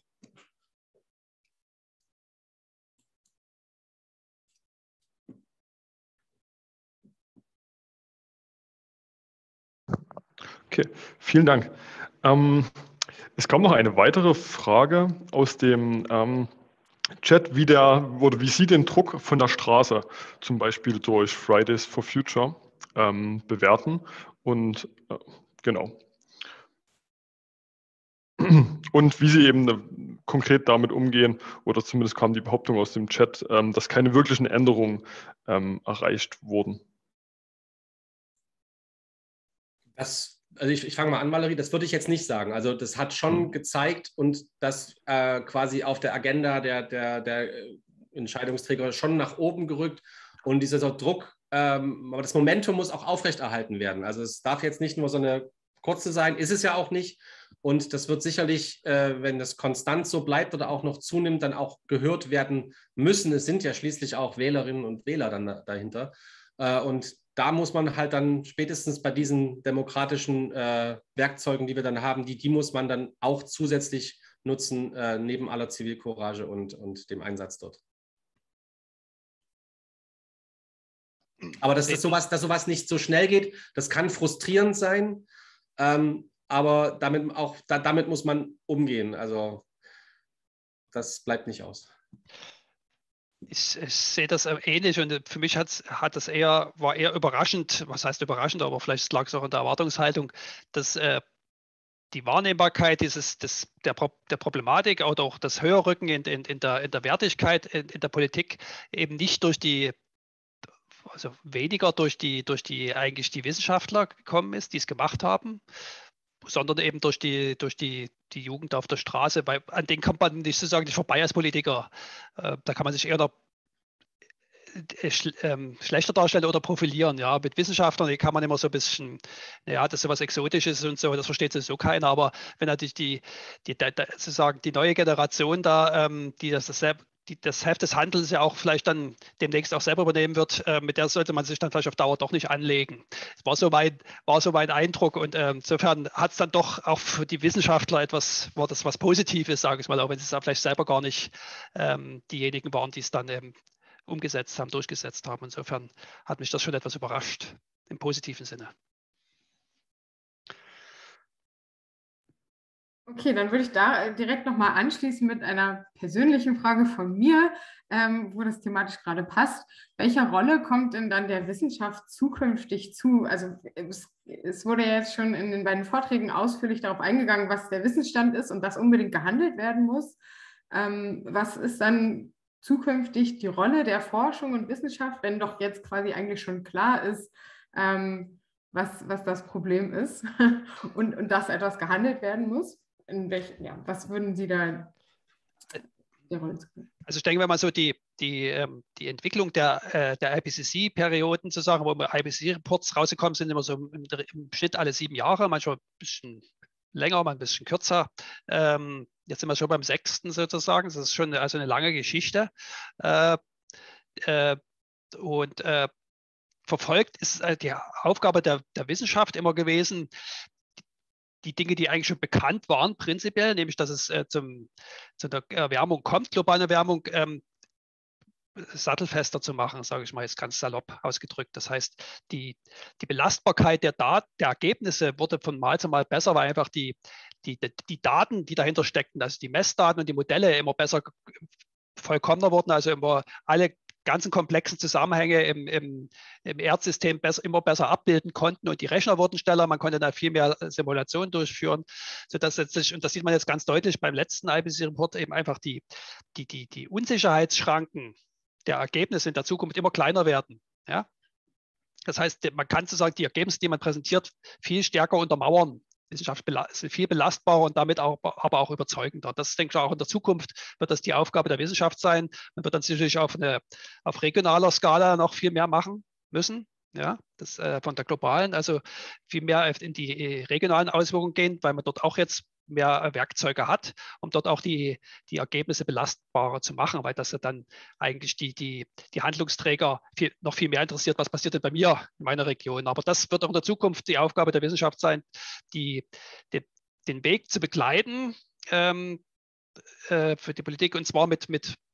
Okay, vielen Dank. Es kam noch eine weitere Frage aus dem Chat, wie Sie den Druck von der Straße, zum Beispiel durch Fridays for Future, bewerten. Und genau. Und wie Sie eben konkret damit umgehen, oder zumindest kam die Behauptung aus dem Chat, dass keine wirklichen Änderungen erreicht wurden. Also ich fange mal an, Valerie, das würde ich jetzt nicht sagen. Also das hat schon gezeigt und das quasi auf der Agenda der Entscheidungsträger schon nach oben gerückt und dieser Druck, aber das Momentum muss auch aufrechterhalten werden. Also es darf jetzt nicht nur so eine kurze sein, ist es ja auch nicht und das wird sicherlich, wenn das konstant so bleibt oder auch noch zunimmt, dann auch gehört werden müssen. Es sind ja schließlich auch Wählerinnen und Wähler dann dahinter und da muss man halt dann spätestens bei diesen demokratischen Werkzeugen, die wir dann haben, die muss man dann auch zusätzlich nutzen, neben aller Zivilcourage und dem Einsatz dort. Aber dass sowas nicht so schnell geht, das kann frustrierend sein, aber damit muss man umgehen. Also das bleibt nicht aus. Ich sehe das ähnlich und für mich war eher überraschend, was heißt überraschend, aber vielleicht lag es auch in der Erwartungshaltung, dass die Wahrnehmbarkeit der Problematik oder auch das Höherrücken in der Wertigkeit in der Politik eben nicht weniger durch die eigentlich die Wissenschaftler gekommen ist, die es gemacht haben, sondern eben durch die Jugend auf der Straße. An denen kommt man nicht vorbei als Politiker. Da kann man sich eher schlechter darstellen oder profilieren. Ja, mit Wissenschaftlern, die kann man immer so ein bisschen, das ist so was Exotisches und so, das versteht sowieso keiner. Aber wenn natürlich die neue Generation da, die das Heft des Handelns ja auch vielleicht dann demnächst auch selber übernehmen wird, mit der sollte man sich dann vielleicht auf Dauer doch nicht anlegen. Das war so mein Eindruck und insofern hat es dann doch auch für die Wissenschaftler war das was Positives, sage ich mal, auch wenn sie es vielleicht selber gar nicht diejenigen waren, die es dann durchgesetzt haben. Insofern hat mich das schon etwas überrascht, im positiven Sinne. Okay, dann würde ich da direkt nochmal anschließen mit einer persönlichen Frage von mir, wo das thematisch gerade passt. Welcher Rolle kommt denn dann der Wissenschaft zukünftig zu? Also es wurde ja jetzt schon in den beiden Vorträgen ausführlich darauf eingegangen, was der Wissensstand ist und dass unbedingt gehandelt werden muss. Was ist dann zukünftig die Rolle der Forschung und Wissenschaft, wenn doch jetzt quasi eigentlich schon klar ist, was das Problem ist und dass etwas gehandelt werden muss? Was würden Sie da der Rolle zukommen? Also ich denke, wenn man so die Entwicklung der IPCC-Perioden zu sagen, wo IPCC-Reports rausgekommen sind, immer so im Schnitt alle 7 Jahre, manchmal ein bisschen länger, mal ein bisschen kürzer. Jetzt sind wir schon beim 6. sozusagen. Das ist schon also eine lange Geschichte. Verfolgt ist die Aufgabe der Wissenschaft immer gewesen, die Dinge, die eigentlich schon bekannt waren, prinzipiell, nämlich dass es zu der Erwärmung kommt, globale Erwärmung, sattelfester zu machen, sage ich mal jetzt ganz salopp ausgedrückt. Das heißt, die Belastbarkeit der Ergebnisse wurde von Mal zu Mal besser, weil einfach die Daten, die dahinter steckten, also die Messdaten und die Modelle immer besser, vollkommener wurden, also immer alle ganzen komplexen Zusammenhänge im Erdsystem immer besser abbilden konnten und die Rechner wurden schneller, man konnte da viel mehr Simulationen durchführen, sodass letztlich, und das sieht man jetzt ganz deutlich beim letzten IPCC-Report, eben einfach die Unsicherheitsschranken der Ergebnisse in der Zukunft immer kleiner werden. Ja? Das heißt, man kann sozusagen die Ergebnisse, die man präsentiert, viel stärker untermauern. Wissenschaft ist viel belastbarer und damit auch, aber auch überzeugender. Das denke ich auch in der Zukunft wird das die Aufgabe der Wissenschaft sein. Man wird dann sicherlich auf regionaler Skala noch viel mehr machen müssen. Ja, das von der globalen, also viel mehr in die regionalen Auswirkungen gehen, weil man dort auch jetzt mehr Werkzeuge hat, um dort auch die Ergebnisse belastbarer zu machen, weil das ja dann eigentlich die Handlungsträger noch viel mehr interessiert, was passiert denn bei mir in meiner Region. Aber das wird auch in der Zukunft die Aufgabe der Wissenschaft sein, den Weg zu begleiten für die Politik, und zwar mit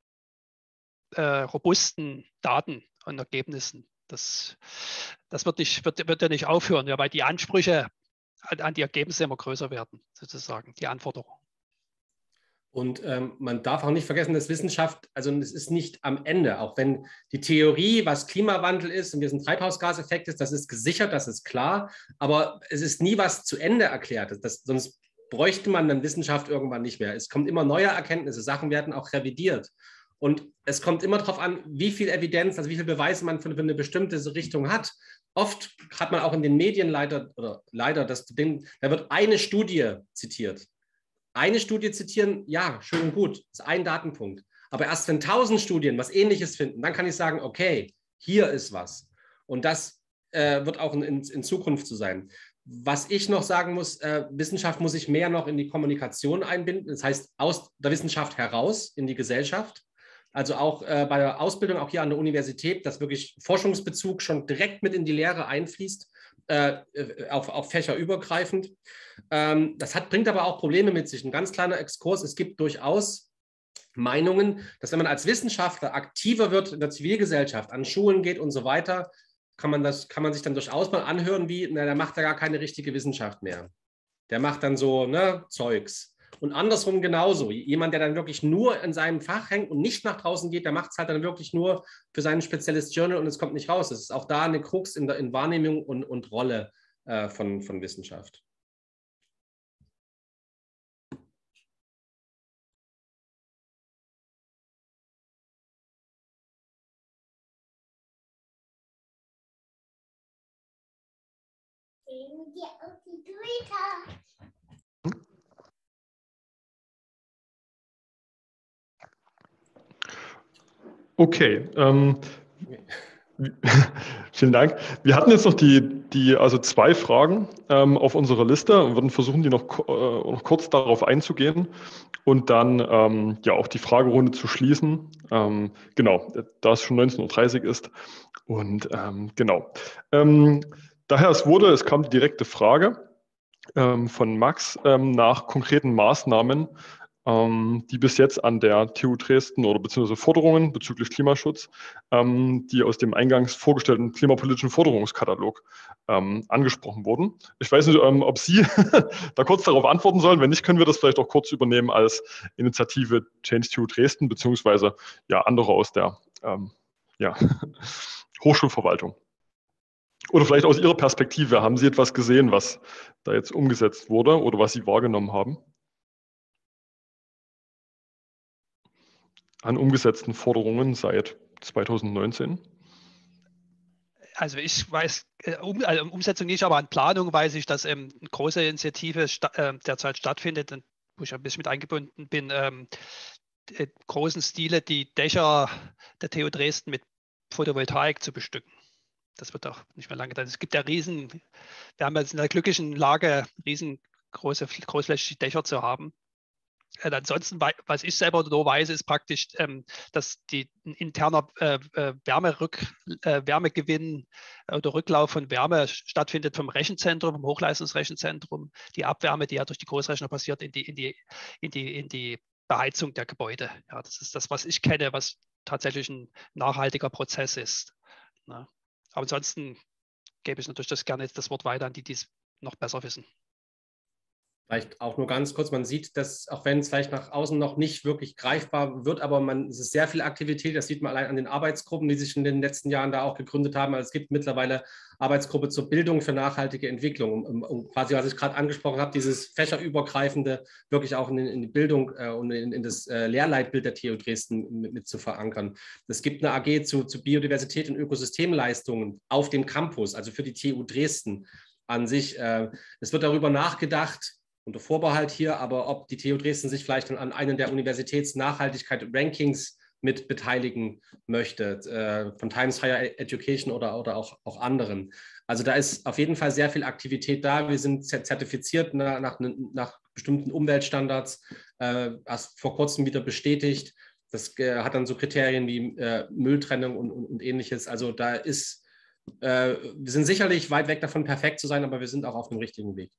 robusten Daten und Ergebnissen. Das wird ja nicht aufhören, ja, weil die Ansprüche an die Ergebnisse immer größer werden, sozusagen, die Anforderungen. Und man darf auch nicht vergessen, dass Wissenschaft, also es ist nicht am Ende, auch wenn die Theorie, was Klimawandel ist und wie es ein Treibhausgaseffekt ist, das ist gesichert, das ist klar, aber es ist nie was zu Ende erklärt. Sonst bräuchte man dann Wissenschaft irgendwann nicht mehr. Es kommen immer neue Erkenntnisse, Sachen werden auch revidiert. Und es kommt immer darauf an, wie viel Evidenz, also wie viel Beweise man für eine bestimmte Richtung hat. Oft hat man auch in den Medien leider das Ding, da wird eine Studie zitiert. Eine Studie zitieren, ja, schön und gut, ist ein Datenpunkt. Aber erst wenn 1000 Studien was Ähnliches finden, dann kann ich sagen, okay, hier ist was. Und das wird auch in Zukunft so sein. Was ich noch sagen muss, Wissenschaft muss sich mehr noch in die Kommunikation einbinden. Das heißt, aus der Wissenschaft heraus in die Gesellschaft. Also auch bei der Ausbildung, auch hier an der Universität, dass wirklich Forschungsbezug schon direkt mit in die Lehre einfließt, auf fächerübergreifend. Bringt aber auch Probleme mit sich. Ein ganz kleiner Exkurs, es gibt durchaus Meinungen, dass wenn man als Wissenschaftler aktiver wird in der Zivilgesellschaft, an Schulen geht und so weiter, kann man sich dann durchaus mal anhören wie, na, der macht ja gar keine richtige Wissenschaft mehr. Der macht dann so Zeugs. Und andersrum genauso. Jemand, der dann wirklich nur in seinem Fach hängt und nicht nach draußen geht, der macht es halt dann wirklich nur für sein spezielles Journal und es kommt nicht raus. Das ist auch da eine Krux in Wahrnehmung und Rolle von Wissenschaft. Okay, vielen Dank. Wir hatten jetzt noch also 2 Fragen auf unserer Liste und würden versuchen, die noch kurz darauf einzugehen und dann auch die Fragerunde zu schließen. Genau, da es schon 19:30 Uhr ist. Und genau. Daher es kam die direkte Frage von Max nach konkreten Maßnahmen, die bis jetzt an der TU Dresden oder beziehungsweise Forderungen bezüglich Klimaschutz, die aus dem eingangs vorgestellten klimapolitischen Forderungskatalog angesprochen wurden. Ich weiß nicht, ob Sie da kurz darauf antworten sollen. Wenn nicht, können wir das vielleicht auch kurz übernehmen als Initiative Change TU Dresden beziehungsweise andere aus der Hochschulverwaltung. Oder vielleicht aus Ihrer Perspektive, haben Sie etwas gesehen, was da jetzt umgesetzt wurde oder was Sie wahrgenommen haben? an umgesetzten Forderungen seit 2019? Also ich weiß, also Umsetzung nicht, aber an Planung weiß ich, dass eine große Initiative derzeit stattfindet, und wo ich ein bisschen mit eingebunden bin, großen Stile die Dächer der TU Dresden mit Photovoltaik zu bestücken. Das wird auch nicht mehr lange dauern. Es gibt ja wir haben jetzt in der glücklichen Lage, großflächige Dächer zu haben. Ansonsten, was ich selber nur weiß, ist praktisch, dass ein interner Wärmegewinn oder Rücklauf von Wärme stattfindet vom Rechenzentrum, vom Hochleistungsrechenzentrum, die Abwärme, die ja durch die Großrechner passiert, in die Beheizung der Gebäude. Ja, das ist das, was ich kenne, was tatsächlich ein nachhaltiger Prozess ist. Ne? Aber ansonsten gebe ich natürlich das Wort weiter an die es noch besser wissen. Vielleicht auch nur ganz kurz, man sieht, dass, auch wenn es vielleicht nach außen noch nicht wirklich greifbar wird, aber es ist sehr viel Aktivität, das sieht man allein an den Arbeitsgruppen, die sich in den letzten Jahren da auch gegründet haben. Also es gibt mittlerweile Arbeitsgruppe zur Bildung für nachhaltige Entwicklung, um quasi, was ich gerade angesprochen habe, dieses fächerübergreifende wirklich auch in die Bildung und in das Lehrleitbild der TU Dresden mit zu verankern. Es gibt eine AG zu Biodiversität und Ökosystemleistungen auf dem Campus, also für die TU Dresden an sich. Es wird darüber nachgedacht, unter Vorbehalt hier, aber ob die TU Dresden sich vielleicht an einem der Universitätsnachhaltigkeit-Rankings mit beteiligen möchte, von Times Higher Education oder auch anderen. Also da ist auf jeden Fall sehr viel Aktivität da. Wir sind zertifiziert nach bestimmten Umweltstandards, erst vor kurzem wieder bestätigt. Das hat dann so Kriterien wie Mülltrennung und Ähnliches. Also da ist, wir sind sicherlich weit weg davon, perfekt zu sein, aber wir sind auch auf dem richtigen Weg.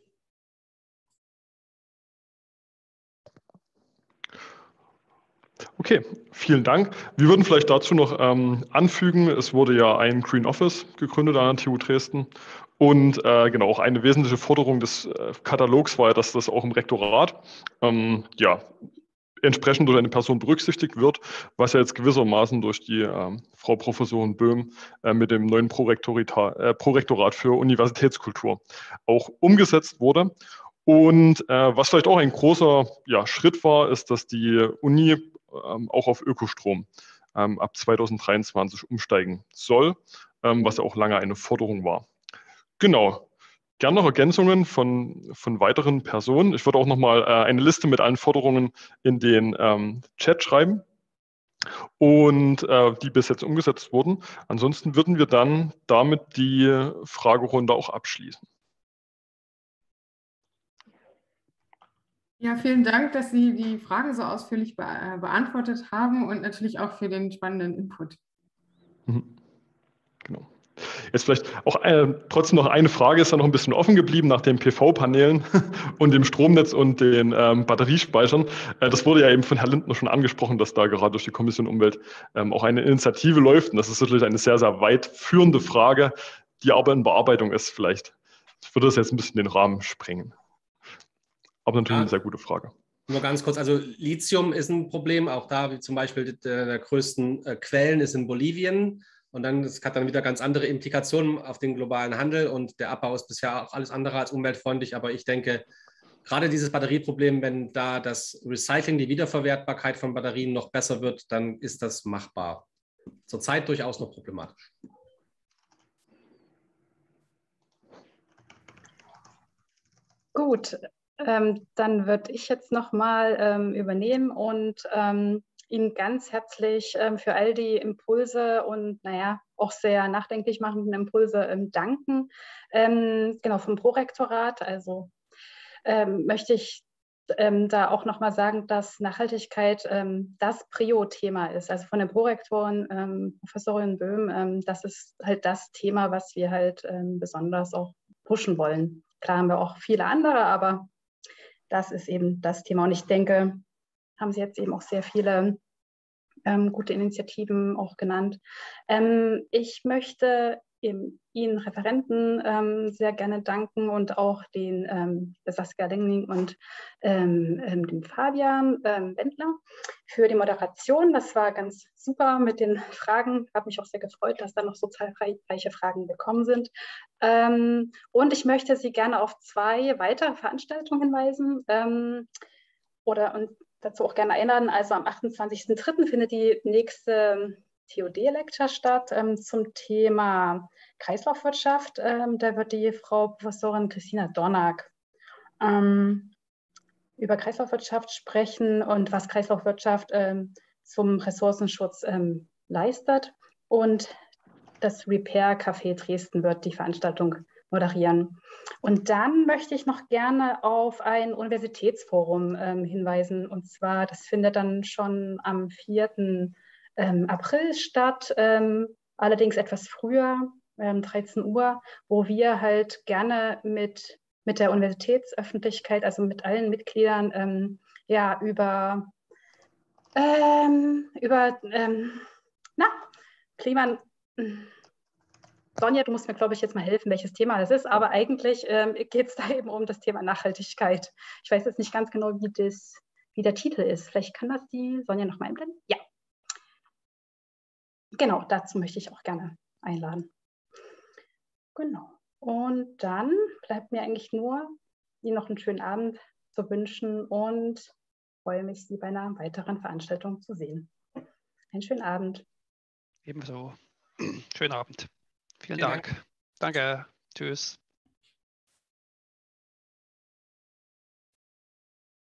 Okay, vielen Dank. Wir würden vielleicht dazu noch anfügen, es wurde ja ein Green Office gegründet an der TU Dresden und genau, auch eine wesentliche Forderung des Katalogs war ja, dass das auch im Rektorat entsprechend durch eine Person berücksichtigt wird, was ja jetzt gewissermaßen durch die Frau Professorin Böhm mit dem neuen Prorektorat für Universitätskultur auch umgesetzt wurde. Und was vielleicht auch ein großer Schritt war, ist, dass die Uni auch auf Ökostrom ab 2023 umsteigen soll, was ja auch lange eine Forderung war. Genau. Gerne noch Ergänzungen von weiteren Personen. Ich würde auch nochmal eine Liste mit allen Forderungen in den Chat schreiben und die bis jetzt umgesetzt wurden. Ansonsten würden wir dann damit die Fragerunde auch abschließen. Ja, vielen Dank, dass Sie die Fragen so ausführlich beantwortet haben und natürlich auch für den spannenden Input. Genau. Jetzt vielleicht auch trotzdem noch eine Frage, ist da noch ein bisschen offen geblieben nach den PV-Paneelen und dem Stromnetz und den Batteriespeichern. Das wurde ja eben von Herrn Lindner schon angesprochen, dass da gerade durch die Kommission Umwelt auch eine Initiative läuft. Und das ist natürlich eine sehr, sehr weit führende Frage, die aber in Bearbeitung ist. Vielleicht würde das jetzt ein bisschen den Rahmen sprengen. Aber natürlich eine sehr gute Frage. Nur ganz kurz, also Lithium ist ein Problem, auch da, wie zum Beispiel der größten Quellen ist in Bolivien. Und dann, das hat dann wieder ganz andere Implikationen auf den globalen Handel und der Abbau ist bisher auch alles andere als umweltfreundlich. Aber ich denke, gerade dieses Batterieproblem, wenn da das Recycling, die Wiederverwertbarkeit von Batterien noch besser wird, dann ist das machbar. Zurzeit durchaus noch problematisch. Gut, dann würde ich jetzt nochmal übernehmen und Ihnen ganz herzlich für all die Impulse und auch sehr nachdenklich machenden Impulse danken. Genau, vom Prorektorat, also möchte ich da auch nochmal sagen, dass Nachhaltigkeit das Prio-Thema ist. Also von der Prorektorin, Professorin Böhm, das ist halt das Thema, was wir halt besonders auch pushen wollen. Klar haben wir auch viele andere, aber das ist eben das Thema. Und ich denke, haben Sie jetzt eben auch sehr viele gute Initiativen auch genannt. Ich möchte Ihnen Referenten sehr gerne danken und auch den Saskia Lengling und dem Fabian Wendler für die Moderation. Das war ganz super mit den Fragen. Ich habe mich auch sehr gefreut, dass da noch so zahlreiche Fragen gekommen sind. Und ich möchte Sie gerne auf 2 weitere Veranstaltungen hinweisen. Und dazu auch gerne einladen. Also am 28.03. findet die nächste TOD-Lecture statt zum Thema Kreislaufwirtschaft. Da wird die Frau Professorin Christina Dornack über Kreislaufwirtschaft sprechen und was Kreislaufwirtschaft zum Ressourcenschutz leistet. Und das Repair Café Dresden wird die Veranstaltung moderieren. Und dann möchte ich noch gerne auf ein Universitätsforum hinweisen. Und zwar, das findet dann schon am 4. April statt, allerdings etwas früher, 13 Uhr, wo wir halt gerne mit der Universitätsöffentlichkeit, also mit allen Mitgliedern, ja, über Klima. Sonja, du musst mir, glaube ich, jetzt mal helfen, welches Thema das ist, aber eigentlich geht es da eben um das Thema Nachhaltigkeit. Ich weiß jetzt nicht ganz genau, wie der Titel ist. Vielleicht kann das die Sonja noch mal einblenden? Ja. Genau, dazu möchte ich auch gerne einladen. Genau. Und dann bleibt mir eigentlich nur, Ihnen noch einen schönen Abend zu wünschen und freue mich, Sie bei einer weiteren Veranstaltung zu sehen. Einen schönen Abend. Ebenso. Schönen Abend. Vielen Vielen Dank. Danke. Tschüss.